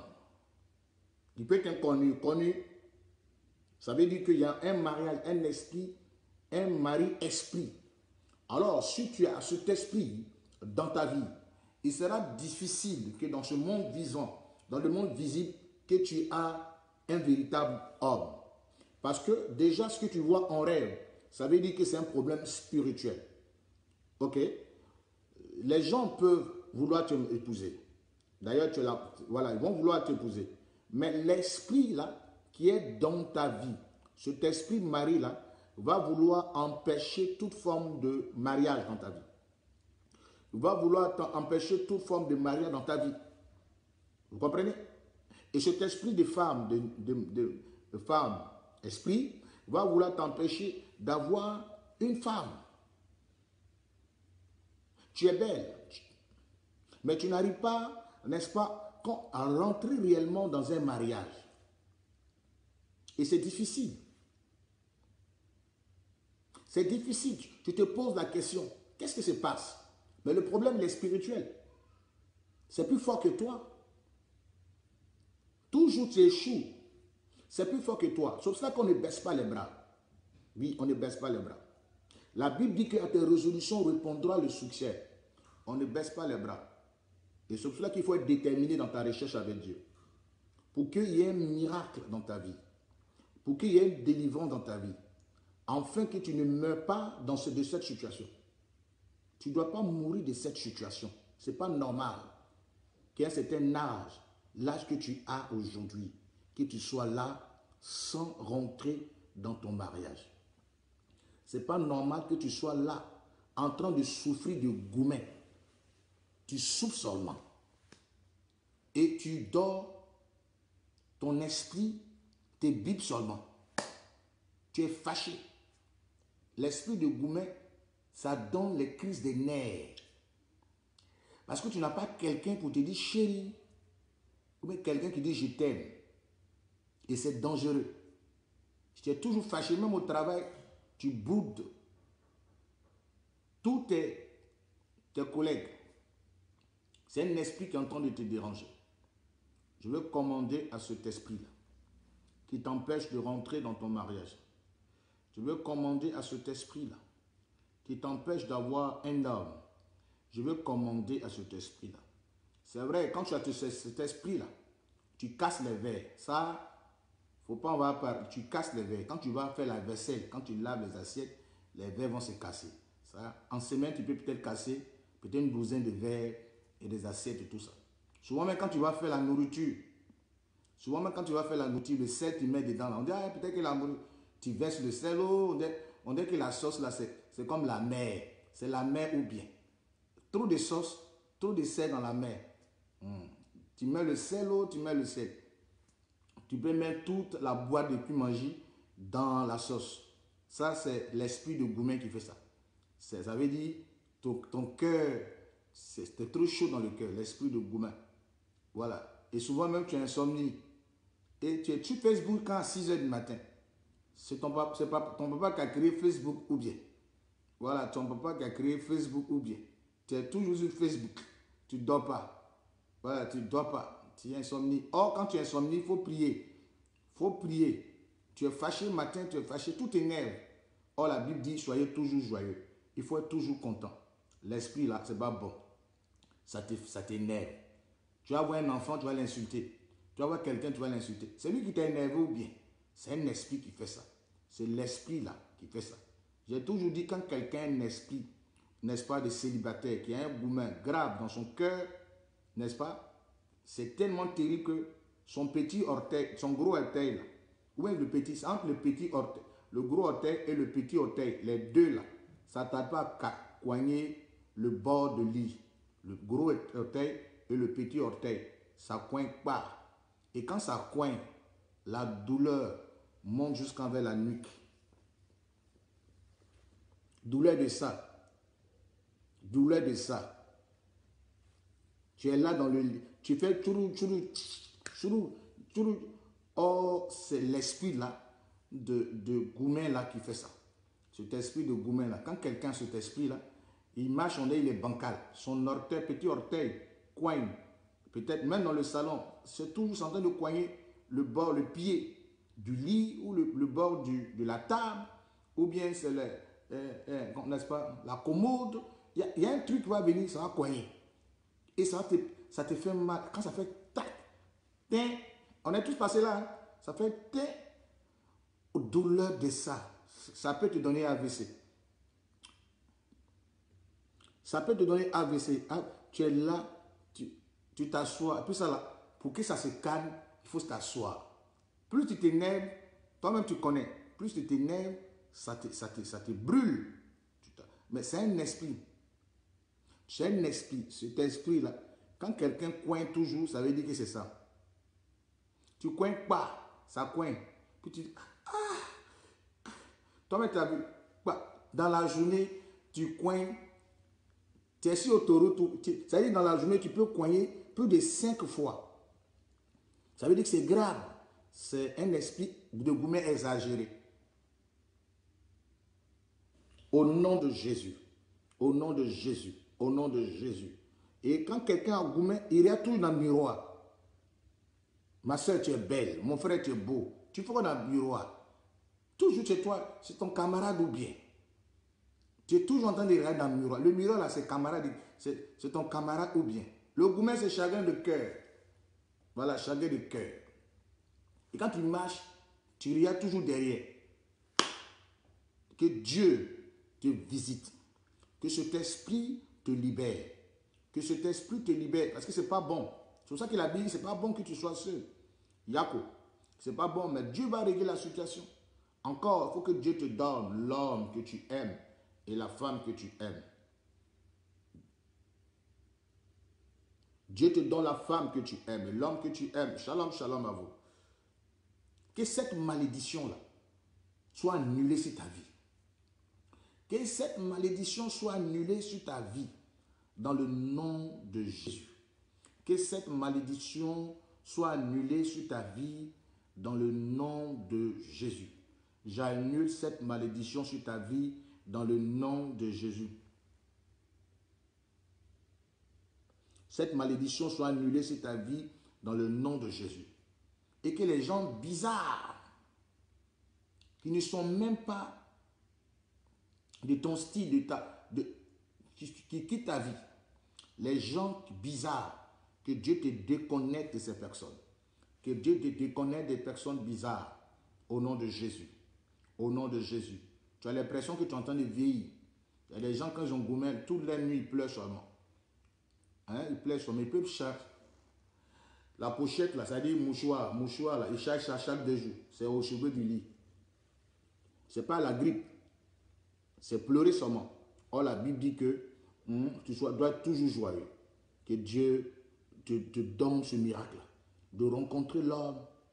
il peut être inconnu, connu, ça veut dire qu'il y a un mariage, un esprit, un mari-esprit. Alors, si tu as cet esprit dans ta vie, il sera difficile que dans ce monde vivant, dans le monde visible, que tu as un véritable homme. Parce que déjà, ce que tu vois en rêve, ça veut dire que c'est un problème spirituel. Ok? Les gens peuvent vouloir t'épouser. D'ailleurs, tu es là, voilà, ils vont vouloir t'épouser. Mais l'esprit là, qui est dans ta vie, cet esprit mari là, va vouloir empêcher toute forme de mariage dans ta vie. Il va vouloir empêcher toute forme de mariage dans ta vie. Vous comprenez? Et cet esprit de femme, de, de, de, de femme, esprit, va vouloir t'empêcher d'avoir une femme. Tu es belle, mais tu n'arrives pas, n'est-ce pas, à rentrer réellement dans un mariage. Et c'est difficile. C'est difficile. Tu te poses la question, qu'est-ce qui se passe? Mais le problème, il est spirituel. C'est plus fort que toi. Toujours tu échoues. C'est plus fort que toi. C'est pour ça qu'on ne baisse pas les bras. Oui, on ne baisse pas les bras. La Bible dit qu'à tes résolutions répondra le succès. On ne baisse pas les bras. Et c'est pour cela qu'il faut être déterminé dans ta recherche avec Dieu. Pour qu'il y ait un miracle dans ta vie. Pour qu'il y ait une délivrance dans ta vie. Afin que tu ne meurs pas dans ce, de cette situation. Tu ne dois pas mourir de cette situation. Ce n'est pas normal qu'à un certain âge, l'âge que tu as aujourd'hui, que tu sois là sans rentrer dans ton mariage. Ce n'est pas normal que tu sois là en train de souffrir de gourmet. Tu souffres seulement. Et tu dors, ton esprit te bipe seulement. Tu es fâché. L'esprit de gourmet, ça donne les crises des nerfs. Parce que tu n'as pas quelqu'un pour te dire chérie, ou bien quelqu'un qui dit je t'aime. Et c'est dangereux. Tu es toujours fâché, même au travail, tu boudes. Tous tes, tes collègues, c'est un esprit qui est en train de te déranger. Je veux commander à cet esprit-là, qui t'empêche de rentrer dans ton mariage. Je veux commander à cet esprit-là, qui t'empêche d'avoir un homme. Je veux commander à cet esprit-là. C'est vrai, quand tu as cet esprit-là, tu casses les verres. Ça, faut pas en avoir peur. Tu casses les verres. Quand tu vas faire la vaisselle, quand tu laves les assiettes, les verres vont se casser. Ça, en semaine, tu peux peut-être casser peut-être une douzaine de verres et des assiettes et tout ça. Souvent, même quand tu vas faire la nourriture, souvent, même quand tu vas faire la nourriture, le sel, tu mets dedans. Là. On dit, ah, peut-être que la nourriture, tu verses le sel, oh, on, dit, on dit que la sauce, là, c'est comme la mer. C'est la mer ou bien. Trop de sauce, trop de sel dans la mer. Hmm. Tu mets le sel, oh, tu mets le sel. Tu peux mettre toute la boîte de Puy-Magie dans la sauce. Ça, c'est l'esprit de gourmet qui fait ça. Ça veut dire, ton, ton cœur, c'est trop chaud dans le cœur, l'esprit de gourmet. Voilà. Et souvent même, tu as insomnie. Et tu es sur Facebook quand à six heures du matin. C'est ton, pas, ton papa qui a créé Facebook ou bien. Voilà, ton papa qui a créé Facebook ou bien. Tu es toujours sur Facebook. Tu ne dors pas. Voilà, tu ne dors pas. Tu es insomnie. Or, quand tu es insomnie, il faut prier. Il faut prier. Tu es fâché le matin, tu es fâché, tout t'énerve. Or, la Bible dit, soyez toujours joyeux. Il faut être toujours content. L'esprit là, c'est pas bon. Ça t'énerve. Tu vas voir un enfant, tu vas l'insulter. Tu vas voir quelqu'un, tu vas l'insulter. C'est lui qui t'a énervé ou bien? C'est un esprit qui fait ça. C'est l'esprit là qui fait ça. J'ai toujours dit, quand quelqu'un a un esprit, n'est-ce pas, de célibataire, qui a un gourmet grave dans son cœur, n'est-ce pas, c'est tellement terrible que son petit orteil, son gros orteil là, ou même le petit, entre le petit orteil, le gros orteil et le petit orteil, les deux là, ça ne tarde pas à coigner le bord de lit. Le gros orteil et le petit orteil, ça ne coigne pas. Et quand ça coigne, la douleur monte jusqu'envers la nuque. Douleur de ça. Douleur de ça. Tu es là dans le lit. Tu fais tourou, tourou, tourou, tourou. Oh, c'est l'esprit là, de, de gourmet là qui fait ça. Cet esprit de gourmet là. Quand quelqu'un a cet esprit là, il marche, on dit il est bancal. Son orteil, petit orteil, coigne. Peut-être même dans le salon, c'est toujours en train de coigner le bord, le pied du lit ou le, le bord du, de la table, ou bien c'est le, euh, euh, n'est-ce pas, la commode. Il y, y a un truc qui va venir, ça va coigner. Et ça te, ça te fait mal. Quand ça fait tac, tin, on est tous passés là, hein? Ça fait tin, aux douleurs de ça. Ça peut te donner A V C. Ça peut te donner A V C. tu es là, tu t'assois. Puis ça, là, pour que ça se calme, il faut t'asseoir. Plus tu t'énerves, toi-même tu connais, plus tu t'énerves, ça te, ça, te, ça te brûle. Mais c'est un esprit. C'est un esprit. Cet esprit-là, quand quelqu'un coince toujours, ça veut dire que c'est ça. Tu coins pas, ça coince. Puis tu dis, ah, toi-même tu as vu, dans la journée, tu coins, tu es sur l'autoroute, ça veut dire dans la journée, tu peux coigner plus de cinq fois. Ça veut dire que c'est grave. C'est un esprit de gourmet exagéré. Au nom de Jésus. Au nom de Jésus. Au nom de Jésus. Et quand quelqu'un a gourmet, il y a toujours dans le miroir. Ma soeur, tu es belle. Mon frère, tu es beau. Tu fais dans le miroir. Toujours chez toi, c'est ton camarade ou bien. Tu es toujours en train de regarder dans le miroir. Le miroir, là, c'est camarade, c'est ton camarade ou bien. Le gourmet, c'est chagrin de cœur. Voilà, chagrin de cœur. Et quand tu marches, tu regardes toujours derrière. Que Dieu te visite. Que cet esprit te libère. Que cet esprit te libère. Parce que ce n'est pas bon. C'est pour ça que la Bible dit, ce n'est pas bon que tu sois seul. Yako, ce n'est pas bon, mais Dieu va régler la situation. Encore, il faut que Dieu te donne l'homme que tu aimes et la femme que tu aimes. Dieu te donne la femme que tu aimes et l'homme que tu aimes. Shalom, shalom à vous. Que cette malédiction-là soit annulée sur ta vie. Que cette malédiction soit annulée sur ta vie dans le nom de Jésus. Que cette malédiction soit annulée sur ta vie dans le nom de Jésus. J'annule cette malédiction sur ta vie dans le nom de Jésus. Cette malédiction soit annulée sur ta vie dans le nom de Jésus. Et que les gens bizarres, qui ne sont même pas de ton style, de ta, de, qui, qui quittent ta vie, les gens bizarres, que Dieu te déconnecte de ces personnes. Que Dieu te déconnecte des personnes bizarres au nom de Jésus. Au nom de Jésus. Tu as l'impression que tu es en train de vieillir. Il y a des gens, quand ils ont gourmet, toute la nuit, ils pleurent seulement. Hein? Ils pleurent seulement. Ils peuvent chercher. La pochette, là, ça dit mouchoir, mouchoir, là, ils cherchent ça chaque deux jours. C'est au cheveu du lit. Ce n'est pas la grippe. C'est pleurer seulement. Or, la Bible dit que hum, tu sois, dois être toujours joyeux. Que Dieu te, te donne ce miracle de rencontrer l'homme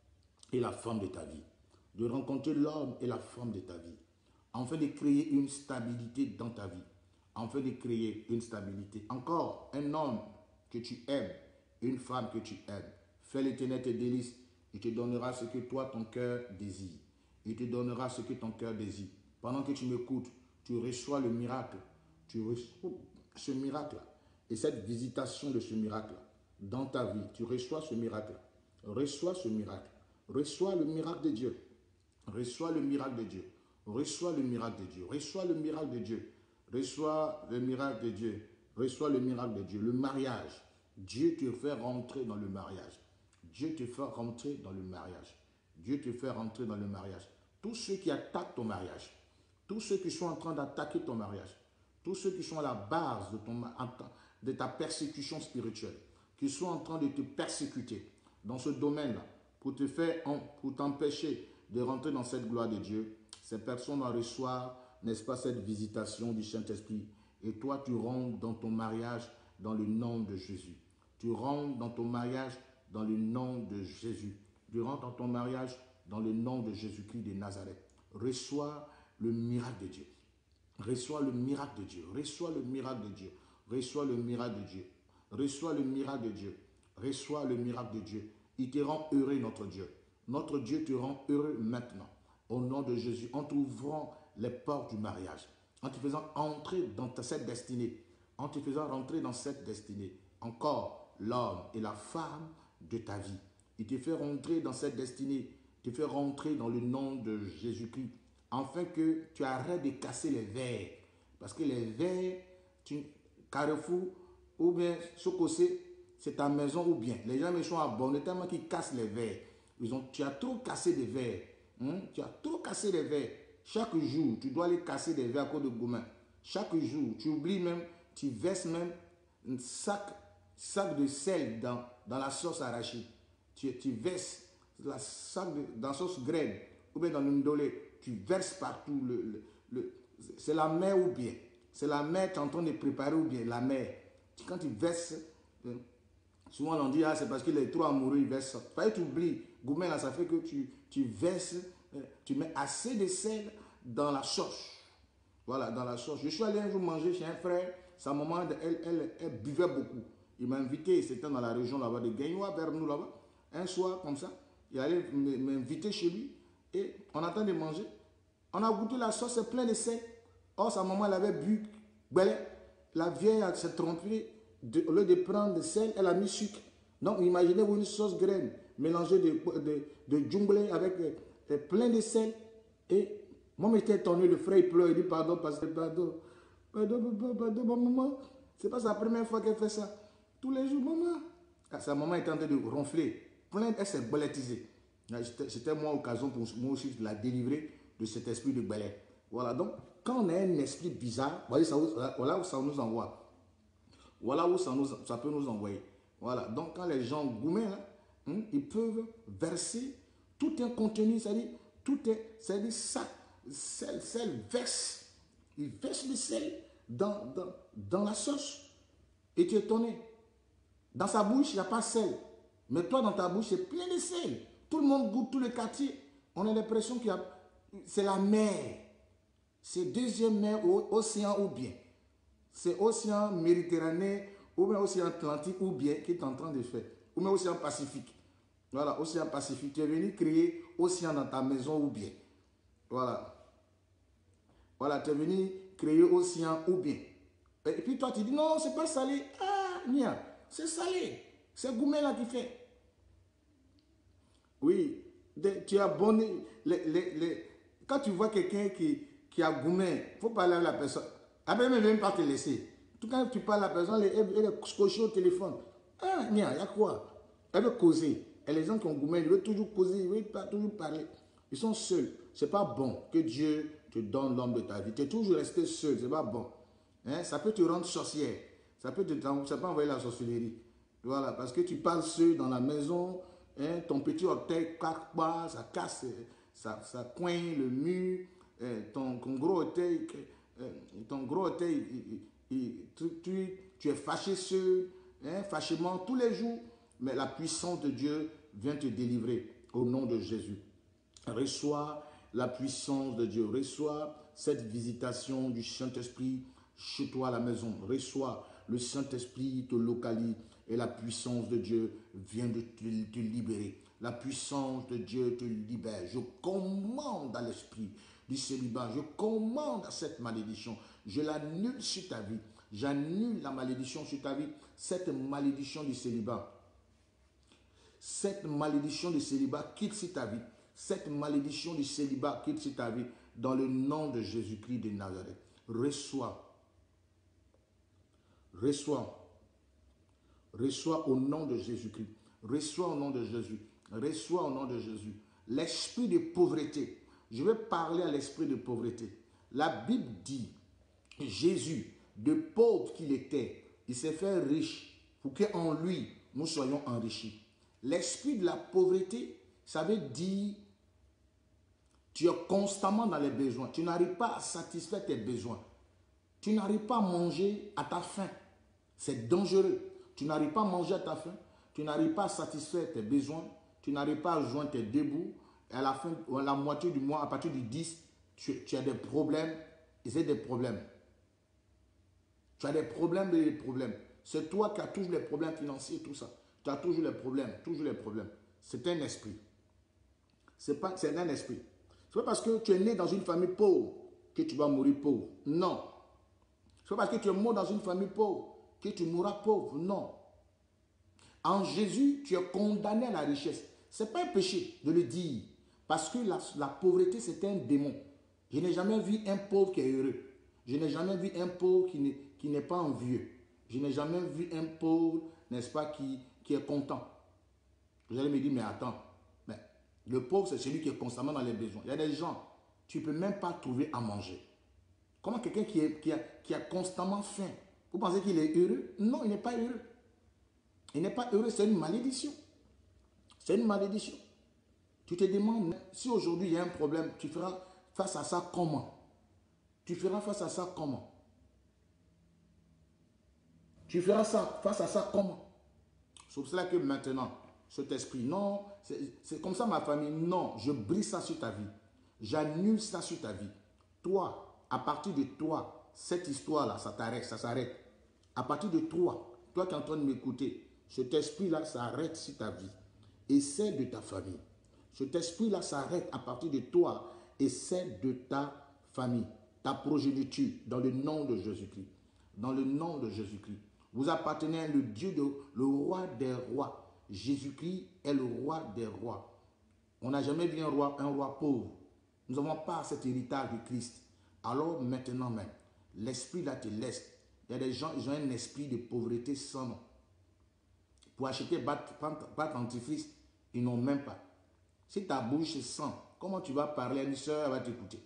et la femme de ta vie. De rencontrer l'homme et la femme de ta vie. Afin de créer une stabilité dans ta vie. Afin de créer une stabilité. Encore, un homme que tu aimes, une femme que tu aimes. Fais l'Éternel tes délices. Il te donnera ce que toi, ton cœur désire. Il te donnera ce que ton cœur désire. Pendant que tu m'écoutes, tu reçois le miracle. Tu reçois ce miracle. Et cette visitation de ce miracle dans ta vie, tu reçois ce miracle. Reçois ce miracle. Reçois le miracle de Dieu. Reçois le miracle de Dieu. Reçois le miracle de Dieu. Reçois le miracle de Dieu. Reçois le miracle de Dieu. Reçois le miracle de Dieu. Le mariage. Dieu te fait rentrer dans le mariage. Dieu te fait rentrer dans le mariage. Dieu te fait rentrer dans le mariage. Tous ceux qui attaquent ton mariage, tous ceux qui sont en train d'attaquer ton mariage, tous ceux qui sont à la base de, ton, de ta persécution spirituelle, qui sont en train de te persécuter dans ce domaine-là, pour te faire, pour t'empêcher de rentrer dans cette gloire de Dieu, ces personnes vont recevoir, n'est-ce pas, cette visitation du Saint-Esprit. Et toi, tu rentres dans ton mariage dans le nom de Jésus. Tu rentres dans ton mariage dans le nom de Jésus. Tu rentres dans ton mariage dans le nom de Jésus-Christ de Nazareth. Reçois le miracle de Dieu. Reçois le miracle de Dieu. Reçois le miracle de Dieu. Reçois le miracle de Dieu. Reçois le miracle de Dieu. Reçois le miracle de Dieu. Il te rend heureux, notre Dieu. Notre Dieu te rend heureux maintenant. Au nom de Jésus, en t'ouvrant les portes du mariage, en te faisant entrer dans ta, cette destinée, en te faisant rentrer dans cette destinée. Encore l'homme et la femme de ta vie. Il te fait rentrer dans cette destinée. Il te fait rentrer dans le nom de Jésus-Christ. Afin que tu arrêtes de casser les verres. Parce que les verres, tu, Carrefour ou bien Sokosé, c'est ta maison ou bien. Les gens me sont abonnés tellement qu'ils cassent les verres. Ils ont, tu as trop cassé des verres. Hein? Tu as trop cassé des verres. Chaque jour, tu dois aller casser des verres à cause de gourmet. Chaque jour, tu oublies même, tu verses même un sac, sac de sel dans, dans la sauce arachide. Tu, tu verses la sac de, dans la sauce graine ou bien dans l'undolé. Tu verses partout. Le, le, le, c'est la mer ou bien. C'est la mer, tu es en train de préparer ou bien la mer. Quand tu verses, souvent on dit, ah, c'est parce qu'il est trop amoureux, il verse ça. Fallait tu oublies. Gourmet, là, ça fait que tu, tu verses, tu mets assez de sel dans la sauce. Voilà, dans la sauce. Je suis allé un jour manger chez un frère. Sa maman, elle, elle, elle buvait beaucoup. Il m'a invité, c'était dans la région là-bas de Gagnois, vers nous là-bas. Un soir, comme ça, il allait m'inviter chez lui. Et on attend de manger. On a goûté la sauce, c'est plein de sel. Or, sa maman, elle avait bu. La vieille s'est trompée. De, au lieu de prendre du sel, elle a mis sucre. Donc, imaginez-vous une sauce graine mélangée de, de, de djunglé avec de, plein de sel. Et moi, j'étais étonné, le frère, il pleure, il dit pardon, parce que pardon. Pardon, pardon, pardon, maman. C'est pas sa première fois qu'elle fait ça. Tous les jours, maman. Ah, sa maman était en train de ronfler. Plein, elle s'est bellettisée. C'était moi l'occasion pour moi aussi de la délivrer de cet esprit de belette. Voilà, donc, quand on a un esprit bizarre, voyez, ça, voilà où ça nous envoie. Voilà où ça, nous, ça peut nous envoyer. Voilà, donc quand les gens gourmets, là, hein, ils peuvent verser tout un contenu, c'est-à-dire, tout est, c'est-à-dire, ça, sel, sel, verse. Ils versent le sel dans, dans, dans la sauce. Et tu es étonné. Dans sa bouche, il n'y a pas de sel. Mais toi, dans ta bouche, c'est plein de sel. Tout le monde goûte, tout le quartier. On a l'impression qu'il y a... C'est la mer. C'est deuxième mer, océan ou bien. C'est océan Méditerranée ou bien océan Atlantique ou bien qui est en train de faire. Ou bien océan Pacifique. Voilà, océan Pacifique. Tu es venu créer océan dans ta maison ou bien. Voilà. Voilà, tu es venu créer océan ou bien. Et puis toi, tu dis non, c'est pas salé. Ah, Nia, c'est salé. C'est Gourmet là qui fait. Oui, tu as bonné. Les, les, les, quand tu vois quelqu'un qui, qui a Gourmet, il faut parler avec la personne. Après, elle ne veut même pas te laisser. Tout quand tu parles à la personne, elle, elle, elle est cochée au téléphone. Ah, Nia, il y a quoi? Elle veut causer. Et les gens qui ont Gourmet, ils veulent toujours causer, ils veulent pas, toujours parler. Ils sont seuls. Ce n'est pas bon que Dieu te donne l'homme de ta vie. Tu es toujours resté seul, ce n'est pas bon. Hein? Ça peut te rendre sorcière. Ça peut, te, ça peut envoyer la sorcellerie. Voilà, parce que tu parles seul dans la maison, hein, ton petit orteil casse, ça casse, ça, ça coince le mur, hein, ton, ton gros orteil, hein, ton gros orteil, il, il, tu, tu, tu es fâché seul, hein, fâchement tous les jours, mais la puissance de Dieu vient te délivrer au nom de Jésus. Reçois la puissance de Dieu, reçois cette visitation du Saint-Esprit chez toi à la maison, reçois le Saint-Esprit te localise et la puissance de Dieu vient de te, te libérer. La puissance de Dieu te libère. Je commande à l'esprit du célibat, je commande à cette malédiction, je l'annule sur ta vie. J'annule la malédiction sur ta vie, cette malédiction du célibat. Cette malédiction du célibat quitte sur ta vie. Cette malédiction du célibat quitte sur ta vie dans le nom de Jésus-Christ de Nazareth. Reçois. Reçois. Reçois au nom de Jésus-Christ. Reçois au nom de Jésus. Reçois au nom de Jésus. L'esprit de pauvreté. Je vais parler à l'esprit de pauvreté. La Bible dit, Jésus, de pauvre qu'il était, il s'est fait riche pour qu'en lui, nous soyons enrichis. L'esprit de la pauvreté, ça veut dire, tu es constamment dans les besoins. Tu n'arrives pas à satisfaire tes besoins. Tu n'arrives pas à manger à ta faim. C'est dangereux. Tu n'arrives pas à manger à ta faim. Tu n'arrives pas à satisfaire tes besoins. Tu n'arrives pas à joindre tes deux bouts. Et à la fin, à la moitié du mois, à partir du dix, tu, tu as des problèmes. Et c'est des problèmes. Tu as des problèmes et des problèmes. C'est toi qui as toujours les problèmes financiers, tout ça. Tu as toujours les problèmes, toujours les problèmes. C'est un esprit. C'est pas, c'est un esprit. Ce n'est pas parce que tu es né dans une famille pauvre que tu vas mourir pauvre. Non. Ce n'est pas parce que tu es mort dans une famille pauvre que tu mourras pauvre. Non. En Jésus, tu es condamné à la richesse. Ce n'est pas un péché de le dire. Parce que la, la pauvreté, c'est un démon. Je n'ai jamais vu un pauvre qui est heureux. Je n'ai jamais vu un pauvre qui n'est, qui n'est pas envieux. Je n'ai jamais vu un pauvre, n'est-ce pas, qui, qui est content. Vous allez me dire, mais attends, mais le pauvre, c'est celui qui est constamment dans les besoins. Il y a des gens, tu ne peux même pas trouver à manger. Comment quelqu'un qui, est, qui, a, qui a constamment faim, Vous pensez qu'il est heureux? Non, il n'est pas heureux. Il n'est pas heureux, c'est une malédiction. C'est une malédiction. Tu te demandes, si aujourd'hui il y a un problème, tu feras face à ça comment? Tu feras face à ça comment? Tu feras ça, face à ça comment? C'est pour cela que maintenant, cet esprit, non, c'est comme ça ma famille, non, je brise ça sur ta vie. J'annule ça sur ta vie. Toi, à partir de toi, cette histoire-là, ça t'arrête, ça s'arrête. À partir de toi, toi qui es en train de m'écouter, cet esprit-là s'arrête sur ta vie et celle de ta famille. Cet esprit-là s'arrête à partir de toi et celle de ta famille, ta progéniture, dans le nom de Jésus-Christ. Dans le nom de Jésus-Christ. Vous appartenez à le Dieu, de, le roi des rois. Jésus-Christ est le roi des rois. On n'a jamais vu un roi, un roi pauvre. Nous n'avons pas cet héritage de Christ. Alors maintenant même, l'esprit là te laisse. Il y a des gens, ils ont un esprit de pauvreté sans nom. Pour acheter pâte dentifrice, ils n'ont même pas. Si ta bouche est sans, comment tu vas parler à une soeur, elle va t'écouter?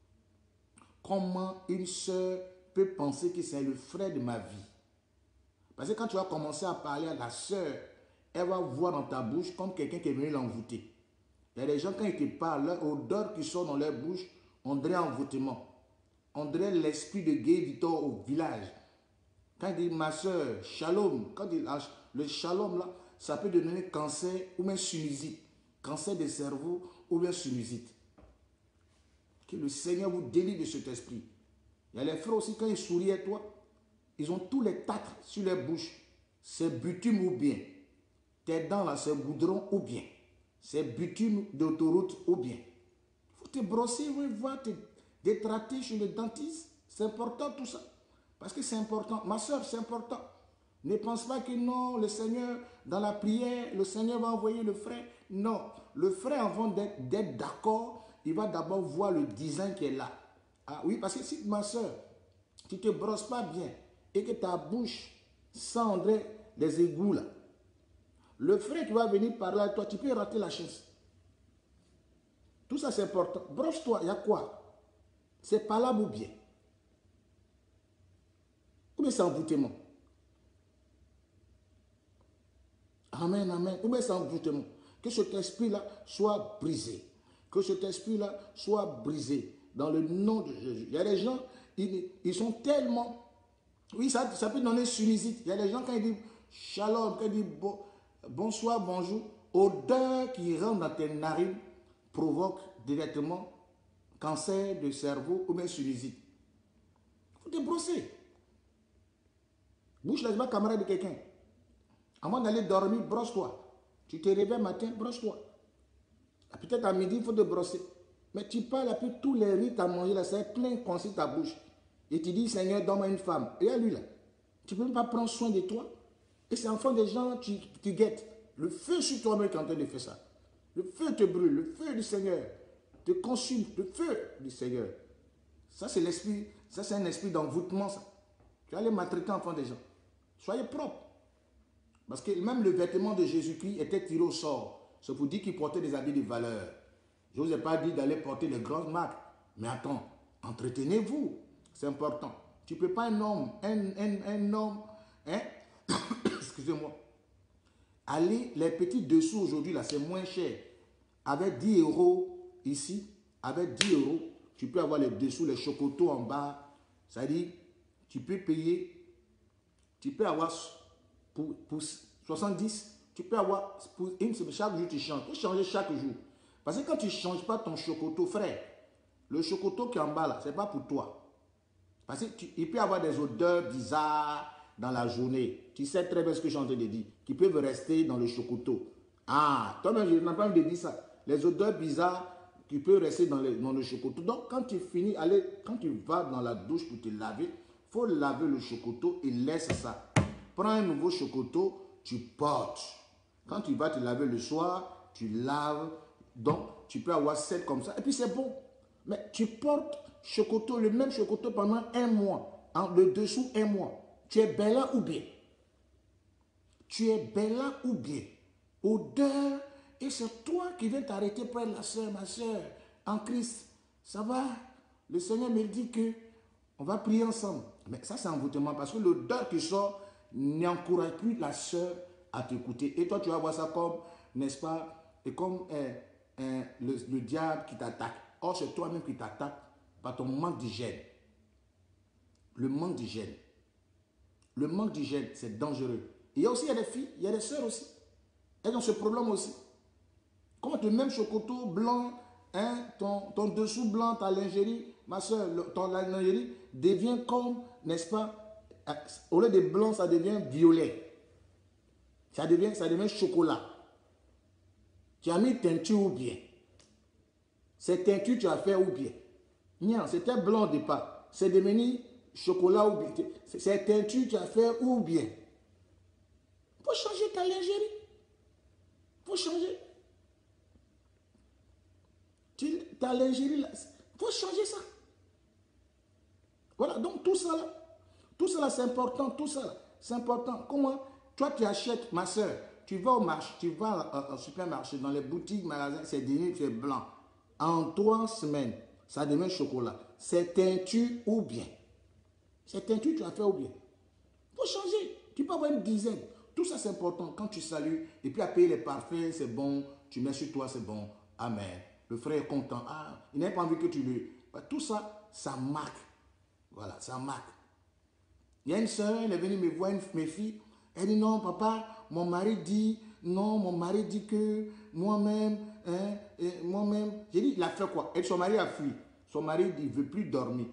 Comment une soeur peut penser que c'est le frère de ma vie? Parce que quand tu vas commencer à parler à la soeur, elle va voir dans ta bouche comme quelqu'un qui est venu l'envoûter. Il y a des gens, quand ils te parlent, l'odeur qui sort dans leur bouche, on dirait envoûtement. On dirait l'esprit de Gay Victor au village. Quand il dit ma soeur, shalom, quand il lâche le shalom là, ça peut devenir cancer ou même sinusite. Cancer des cerveaux ou bien sinusite. Que le Seigneur vous délivre de cet esprit. Il y a les frères aussi, quand ils sourient à toi, ils ont tous les tâtres sur leur bouche. C'est bitume ou bien. Tes dents là, c'est goudron ou bien. C'est bitume d'autoroute ou bien. Il faut te brosser, oui, voir te détrater chez le dentiste. C'est important tout ça. Parce que c'est important. Ma soeur, c'est important. Ne pense pas que non, le Seigneur, dans la prière, le Seigneur va envoyer le frère. Non, le frère, avant d'être d'accord, il va d'abord voir le design qui est là. Ah oui, parce que si ma soeur, tu ne te brosses pas bien et que ta bouche sent les égouts là, le frère qui va venir parler à toi, tu peux rater la chaise. Tout ça c'est important. Brosse-toi, il y a quoi? C'est palabre ou bien? Ou bien c'est envoûtement? Amen, amen. Ou bien c'est envoûtement? Que cet esprit-là soit brisé. Que cet esprit-là soit brisé dans le nom de Jésus. Il y a des gens, ils, ils sont tellement... Oui, ça, ça peut donner sinusite. Il y a des gens, quand ils disent shalom, quand ils disent bon, bonsoir, bonjour, odeur qui rentre dans tes narines provoque directement cancer de cerveau ou même sinusite. Il faut te brosser. Bouche la camarade de quelqu'un. Avant d'aller dormir, brosse-toi. Tu te réveilles matin, brosse-toi. Peut-être à midi, il faut te brosser. Mais tu parles après tous les riz que tu as mangé là, c'est plein comme ta bouche. Et tu dis, Seigneur, donne-moi une femme. Et à lui là, tu ne peux même pas prendre soin de toi. Et c'est en fond des gens, tu, tu guettes. Le feu sur toi-même quand tu fais ça. Le feu te brûle, le feu du Seigneur te consume, le feu du Seigneur. Ça, c'est l'esprit, ça, c'est un esprit d'envoûtement, ça. Tu vas aller maltraiter en fond des gens. Soyez propres. Parce que même le vêtement de Jésus-Christ était tiré au sort. Ça vous dit qu'il portait des habits de valeur. Je ne vous ai pas dit d'aller porter les grandes marques. Mais attends, entretenez-vous. C'est important. Tu ne peux pas un homme, un, un, un homme, hein, excusez-moi, aller, les petits dessous aujourd'hui, là, c'est moins cher. Avec dix euros ici, avec dix euros, tu peux avoir les dessous, les chocotos en bas. C'est-à-dire, tu peux payer, tu peux avoir pour, pour soixante-dix, tu peux avoir pour une semaine, chaque jour tu changes. Tu peux changer chaque jour. Parce que quand tu ne changes pas ton chocoto, frère, le chocoto qui est en bas là, ce n'est pas pour toi. Parce qu'il peut y avoir des odeurs bizarres dans la journée. Tu sais très bien ce que je suis en train de dire. Qui peuvent rester dans le chocoto. Ah, toi-même, je n'ai pas envie de dire ça. Les odeurs bizarres qui peuvent rester dans le, dans le chocoto. Donc, quand tu finis, allez, quand tu vas dans la douche pour te laver, il faut laver le chocoto et laisse ça. Prends un nouveau chocoto, tu portes. Quand tu vas te laver le soir, tu laves. Donc, tu peux avoir sept comme ça. Et puis, c'est bon. Mais tu portes chocoto, le même chocoto pendant un mois. En le dessous, un mois. Tu es bella ou bien? Tu es bella ou bien? Odeur. Et c'est toi qui viens t'arrêter près de la soeur, ma soeur, en Christ. Ça va? Le Seigneur me dit que On va prier ensemble. Mais ça, c'est envoûtement parce que l'odeur qui sort n'encourage plus la sœur à t'écouter. Et toi, tu vas voir ça comme, n'est-ce pas, et comme euh, euh, le, le diable qui t'attaque. Or, c'est toi-même qui t'attaque par ton manque d'hygiène. Le manque d'hygiène. Le manque d'hygiène, c'est dangereux. Et il y a aussi il y a des filles, il y a des sœurs aussi. Elles ont ce problème aussi. Quand le même chocoto blanc, hein, ton, ton dessous blanc, ta lingerie, ma soeur, le, ton lingerie devient comme, n'est-ce pas, au lieu de blanc, ça devient violet. Ça devient, ça devient chocolat. Tu as mis teinture ou bien. Cette teinture, tu as fait ou bien. Non, c'était blanc au départ. C'est devenu chocolat ou bien. Cette teinture, tu as fait ou bien. Il faut changer ta lingerie. Il faut changer. Tu, ta lingerie, il faut changer ça. Voilà, donc tout ça là, tout ça là, c'est important, tout ça là, c'est important. Comment, toi tu achètes, ma soeur, tu vas au marché, tu vas au supermarché, dans les boutiques, magasins, c'est devenu, c'est blanc. En trois semaines, ça devient chocolat. C'est teinture ou bien. C'est teinture, tu as fait ou bien. Il faut changer. Tu peux avoir une dizaine. Tout ça, c'est important. Quand tu salues, et puis à payer les parfums, c'est bon. Tu mets sur toi, c'est bon. Amen. Le frère est content. Ah, il n'a pas envie que tu le... Tout ça, ça marque. Voilà, ça marque. Il y a une soeur, elle est venue me voir, une, mes filles. Elle dit, non, papa, mon mari dit, non, mon mari dit que moi-même, hein, moi-même. J'ai dit, il a fait quoi? Et son mari a fui. Son mari, il ne veut plus dormir.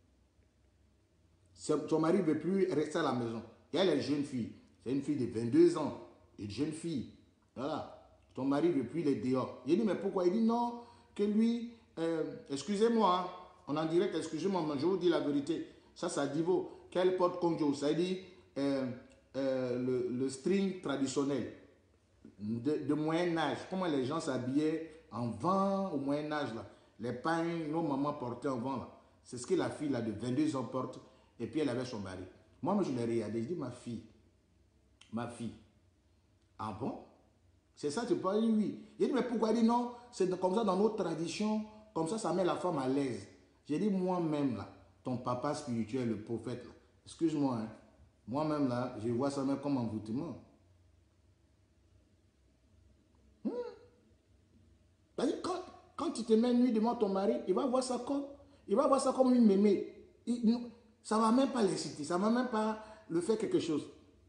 Son mari ne veut plus rester à la maison. Et elle est jeune fille. C'est une fille de vingt-deux ans. Une jeune fille. Voilà. Son mari ne veut plus les dehors. J'ai dit, mais pourquoi? Il dit, non, que lui, euh, excusez-moi, hein, on est en direct, excusez-moi, je vous dis la vérité. Ça, ça dit vous. Quel porte conjo? Ça dit euh, euh, le, le string traditionnel de, de Moyen-Âge. Comment les gens s'habillaient en vent au Moyen-Âge, là. Les pains, nos mamans portaient en vent, là. C'est ce que la fille là, de vingt-deux ans porte. Et puis elle avait son mari. Moi, je l'ai regardé. Je dis, ma fille, ma fille. Ah bon? C'est ça, tu peux dire oui. J'ai dit, mais pourquoi? Il dit non, c'est comme ça dans nos traditions. Comme ça, ça met la femme à l'aise. J'ai dit, moi-même, là, ton papa spirituel, le prophète, là, excuse-moi, hein, moi-même, là, je vois ça même comme envoûtement. Hmm. Quand, quand tu te mets nuit devant ton mari, il va voir ça comme, il va voir ça comme une mémé. Il, ça ne va même pas l'inciter, ça ne va même pas le faire quelque chose.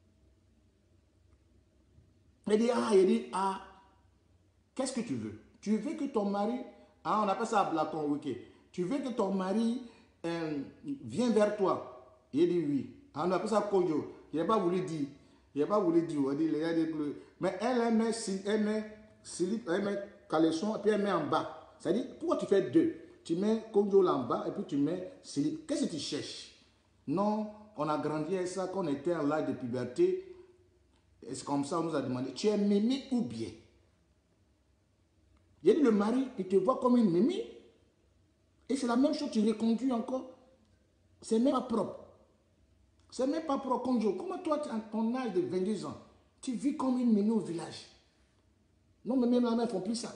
Il dit, ah, il dit, ah, qu'est-ce que tu veux? Tu veux que ton mari, ah, on appelle ça Platon, ok. Tu veux que ton mari euh, vienne vers toi? Il dit oui. Ah, on appelle ça Koyo. Il n'a pas voulu dire. Il n'a pas voulu dire. Il dit, il a dit, mais elle, elle met, elle met, elle met caleçon et puis elle met en bas. C'est-à-dire, pourquoi tu fais deux? Tu mets Koyo là en bas et puis tu mets slip. Qu'est-ce que tu cherches? Non, on a grandi avec ça, quand on était en l'âge de puberté. Et c'est comme ça, on nous a demandé, tu es mémé ou bien? Il a dit, le mari, il te voit comme une mémé. Et c'est la même chose, tu reconduis encore. C'est même pas propre. C'est même pas propre. Comment toi, à ton âge de vingt-deux ans, tu vis comme une mémé au village? Non, mais même la mère ne font plus ça.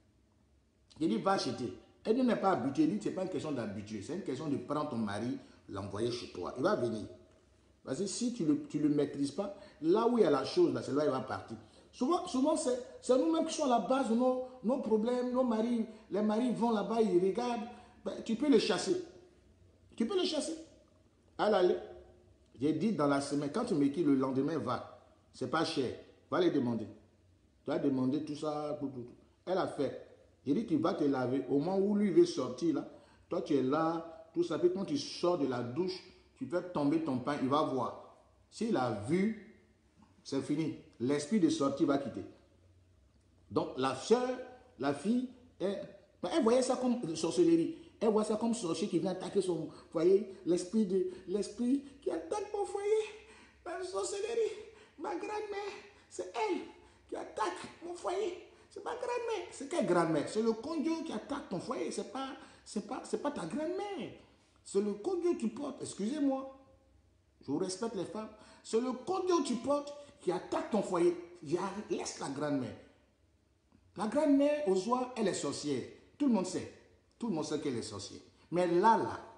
Il dit, va acheter. Elle n'est pas habituée. Il dit, ce n'est pas une question d'habituer. C'est une question de prendre ton mari, l'envoyer chez toi. Il va venir. Parce que si tu ne le, tu le maîtrises pas, là où il y a la chose, c'est là où il va partir. Souvent, souvent c'est nous-mêmes qui sommes à la base de nos, nos problèmes. Nos maris, les maris vont là-bas, ils regardent. Ben, tu peux le chasser. Tu peux le chasser. Allez, j'ai dit dans la semaine, quand tu m'écris le lendemain, va. C'est pas cher. Va les demander. Tu as demandé tout ça. Tout, tout, tout. Elle a fait. J'ai dit, tu vas te laver. Au moment où lui veut sortir, là, toi tu es là, tout ça. Puis quand tu sors de la douche, tu fais tomber ton pain, il va voir. S'il a vu, c'est fini. L'esprit de sortie va quitter. Donc la soeur, la fille, elle, elle voyait ça comme sorcellerie. Elle voit ça comme sorcier qui vient attaquer son foyer. L'esprit de l'esprit qui attaque mon foyer. La sorcellerie. Ma grand-mère, c'est elle qui attaque mon foyer. C'est ma grand-mère. C'est quelle grand-mère? C'est le conjoint qui attaque ton foyer. C'est pas, c'est pas, c'est pas ta grand-mère. C'est le conjoint que tu portes. Excusez-moi. Je vous respecte les femmes. C'est le conjoint que tu portes qui attaque ton foyer. Laisse la grand-mère. La grand-mère, au soir, elle est sorcière. Tout le monde sait. Tout le monde sait qu'elle est sorcière. Mais là, là,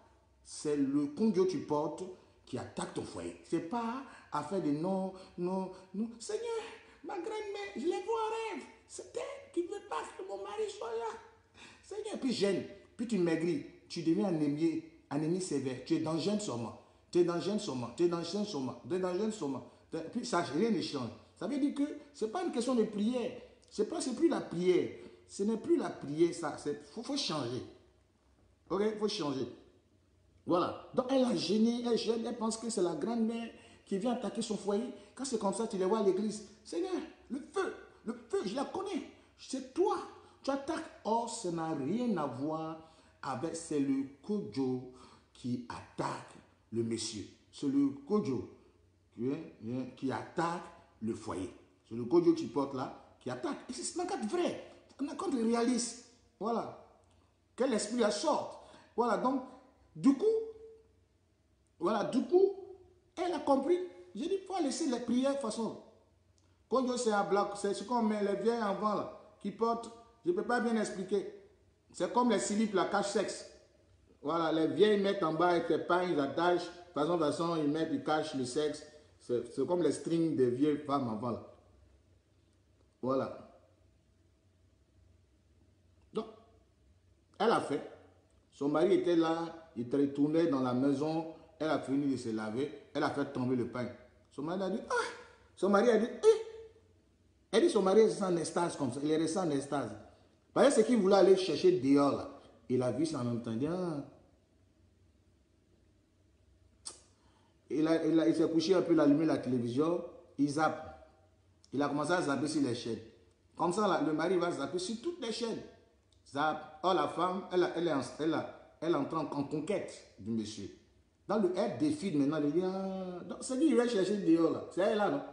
c'est le conduit que tu portes qui attaque ton foyer. Ce n'est pas à faire des non, non, non. Seigneur, ma grand-mère, je l'ai vue en rêve. C'est elle qui ne veut pas que mon mari soit là. Seigneur, puis gêne, puis tu maigris, tu deviens un ennemi, un ennemi sévère. Tu es dans le jeûne seulement. Tu es dans le jeûne seulement. Tu es dans le jeûne seulement. Tu es dans le jeûne seulement. Puis ça, rien ne change. Ça veut dire que ce n'est pas une question de prière. Ce n'est plus la prière. Ce n'est plus la prière, ça. Il faut, faut changer. Ok, il faut changer. Voilà. Donc elle a gêné, elle gêne, elle pense que c'est la grand-mère qui vient attaquer son foyer. Quand c'est comme ça, tu les vois à l'église. Seigneur, le feu, le feu, je la connais. C'est toi. Tu attaques. Or, ça n'a rien à voir avec, c'est le kojo qui attaque le monsieur. C'est le kojo qui, qui attaque le foyer. C'est le kojo qui porte là, qui attaque. Et c'est un cas vrai. On a quand on réalise. Voilà. Quel esprit la sorte. Voilà, donc, du coup, voilà, du coup, elle a compris. J'ai dit, il faut laisser les prières de toute façon. Quand c'est un bloc, c'est ce qu'on met les vieilles avant là, qui portent, je ne peux pas bien expliquer. C'est comme les slips, la cache-sexe. Voilà, les vieilles mettent en bas avec les pains, ils attachent. De façon, de façon, ils mettent, ils cachent le sexe. C'est comme les strings des vieilles femmes avant là. Voilà. Donc, elle a fait. Son mari était là, il retournait dans la maison, elle a fini de se laver, elle a fait tomber le pain. Son mari a dit, ah! Son mari a dit, eh! Elle dit, son mari est resté en extase comme ça, il est resté en extase. Parce que ce qu'il voulait aller chercher dehors là, il a vu ça en même temps, il dit, ah! Il, a, il, a, il s'est couché un peu, il a allumé la télévision, il zappe. Il a commencé à zapper sur les chaînes. Comme ça, là, le mari va zapper sur toutes les chaînes. Zap. Oh, la femme, elle, a, elle, est en, elle, a, elle entre en, en conquête du monsieur. Dans le elle défie maintenant, elle dit, ah, c'est qui il va chercher dehors là. C'est elle là, non?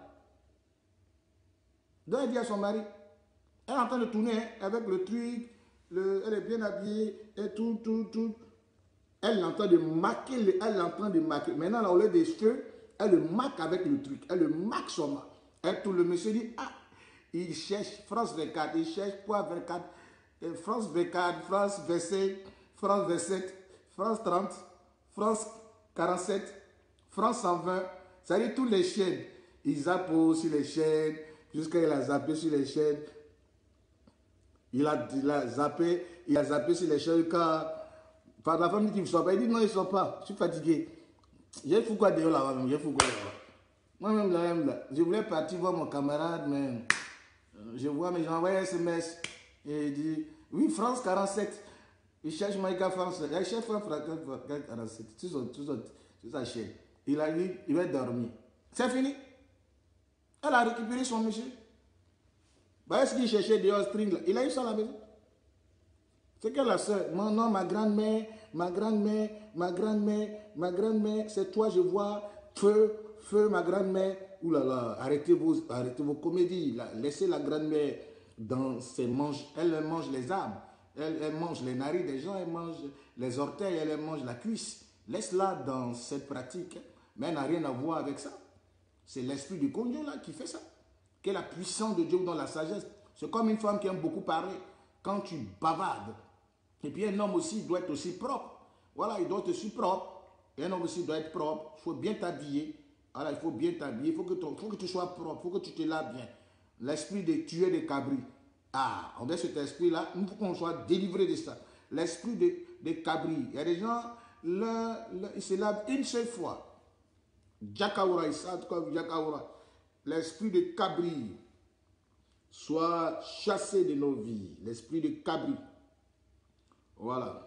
Donc elle dit à son mari, elle est en train de tourner hein, avec le truc, le, elle est bien habillée, et tout, tout, tout. Elle est en train de marquer, le, elle est en train de marquer. Maintenant, là, au lieu des cheveux, elle le marque avec le truc. Elle le marque son mari. Et tout le monsieur dit, ah, il cherche France vingt-quatre, il cherche quoi vingt-quatre, France vingt-quatre, France vingt-cinq, France vingt-sept, France trente, France quarante-sept, France cent vingt. Ça dit tous les chaînes. Il zappe sur les chaînes, jusqu'à il a zappé sur les chaînes. Il a, il a zappé, il a zappé sur les chaînes quand, par la famille qui ne soit pas. Il dit non, ils ne sont pas. Je suis fatigué. J'ai fou quoi dehors là-bas même. J'ai fou quoi là-bas. Moi-même là, même là. Je voulais partir voir mon camarade, mais je vois, mais j'ai envoyé un S M S. Et il dit, oui, France quarante-sept. Il cherche Maïka France. Il cherche France quarante-sept. Tout ça, tout ça, tout ça chaîne. Il a dit, il va dormir. C'est fini. Elle a récupéré son monsieur. Bah, est-ce qu'il cherchait dehors string là? Il a eu ça à la maison. C'est que la soeur, non, non, ma grand-mère, ma grand-mère, ma grand-mère, ma grand-mère, c'est toi, je vois, feu, feu, ma grand-mère. Ouh là là, arrêtez vos, arrêtez vos comédies. Là. Laissez la grand-mère dans ses manches. Elle, elle mange les arbres, elle, elle mange les narines des gens, elle mange les orteils, elle, elle mange la cuisse. Laisse-la dans cette pratique, mais elle n'a rien à voir avec ça. C'est l'esprit du conjoint là qui fait ça. Quelle est la puissance de Dieu dans la sagesse. C'est comme une femme qui aime beaucoup parler. Quand tu bavardes, et puis un homme aussi doit être aussi propre. Voilà, il doit être aussi propre. Et un homme aussi doit être propre. Il faut bien t'habiller. Voilà, il faut bien t'habiller. Il faut que, faut que tu sois propre. Il faut que tu te laves bien. L'esprit de tuer des cabris. Ah, on a cet esprit-là. Il faut qu'on soit délivré de ça. L'esprit de, de cabris. Il y a des gens, le, le, ils se lavent une seule fois. Jakaoura, ils savent quoi, Jakaoura. L'esprit de cabri soit chassé de nos vies. L'esprit de cabri. Voilà.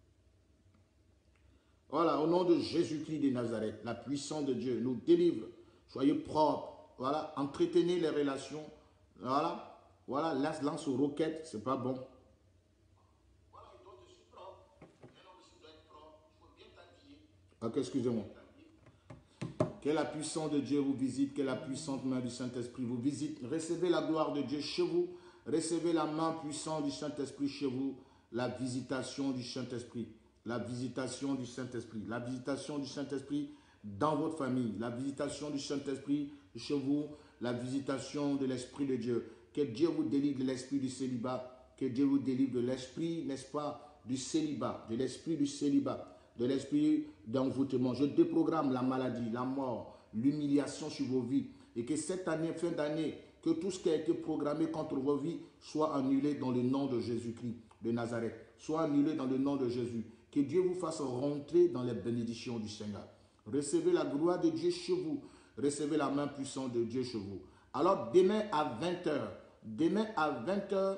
Voilà, au nom de Jésus-Christ de Nazareth, la puissance de Dieu nous délivre. Soyez propres. Voilà, entretenez les relations. Voilà, voilà, lance, lance aux roquettes, c'est pas bon. Voilà, il doit être propre. Un homme aussi doit être propre. Il faut bien t'habiller. Ok, excusez-moi. Que la puissance de Dieu vous visite, que la puissante main du Saint-Esprit vous visite. Recevez la gloire de Dieu chez vous. Recevez la main puissante du Saint-Esprit chez vous. La visitation du Saint-Esprit. La visitation du Saint-Esprit. La visitation du Saint-Esprit dans votre famille. La visitation du Saint-Esprit chez vous. La visitation de l'Esprit de Dieu. Que Dieu vous délivre de l'esprit du célibat. Que Dieu vous délivre de l'esprit, n'est-ce pas, du célibat. De l'esprit du célibat. de l'esprit d'envoûtement. Je déprogramme la maladie, la mort, l'humiliation sur vos vies. Et que cette année, fin d'année, que tout ce qui a été programmé contre vos vies soit annulé dans le nom de Jésus-Christ de Nazareth. Soit annulé dans le nom de Jésus. Que Dieu vous fasse rentrer dans les bénédictions du Seigneur. Recevez la gloire de Dieu chez vous. Recevez la main puissante de Dieu chez vous. Alors demain à vingt heures, demain à vingt heures,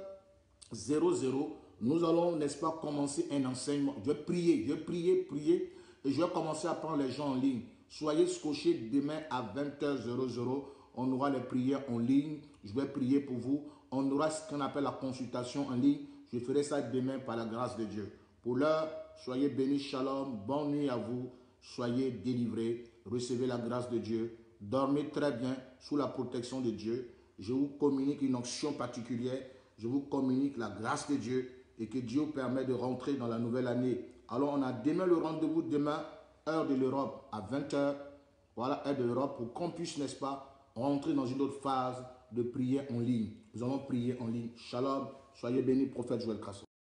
nous allons, n'est-ce pas, commencer un enseignement. Je vais prier, je vais prier, prier, et je vais commencer à prendre les gens en ligne. Soyez scotchés demain à vingt heures. On aura les prières en ligne. Je vais prier pour vous. On aura ce qu'on appelle la consultation en ligne. Je ferai ça demain par la grâce de Dieu. Pour l'heure, soyez bénis, shalom, bonne nuit à vous. Soyez délivrés, recevez la grâce de Dieu. Dormez très bien sous la protection de Dieu. Je vous communique une onction particulière. Je vous communique la grâce de Dieu et que Dieu permet de rentrer dans la nouvelle année. Alors on a demain le rendez-vous, demain, heure de l'Europe, à vingt heures. Voilà, heure de l'Europe, pour qu'on puisse, n'est-ce pas, rentrer dans une autre phase de prière en ligne. Nous allons prier en ligne. Shalom, soyez bénis, prophète Joël Crasso.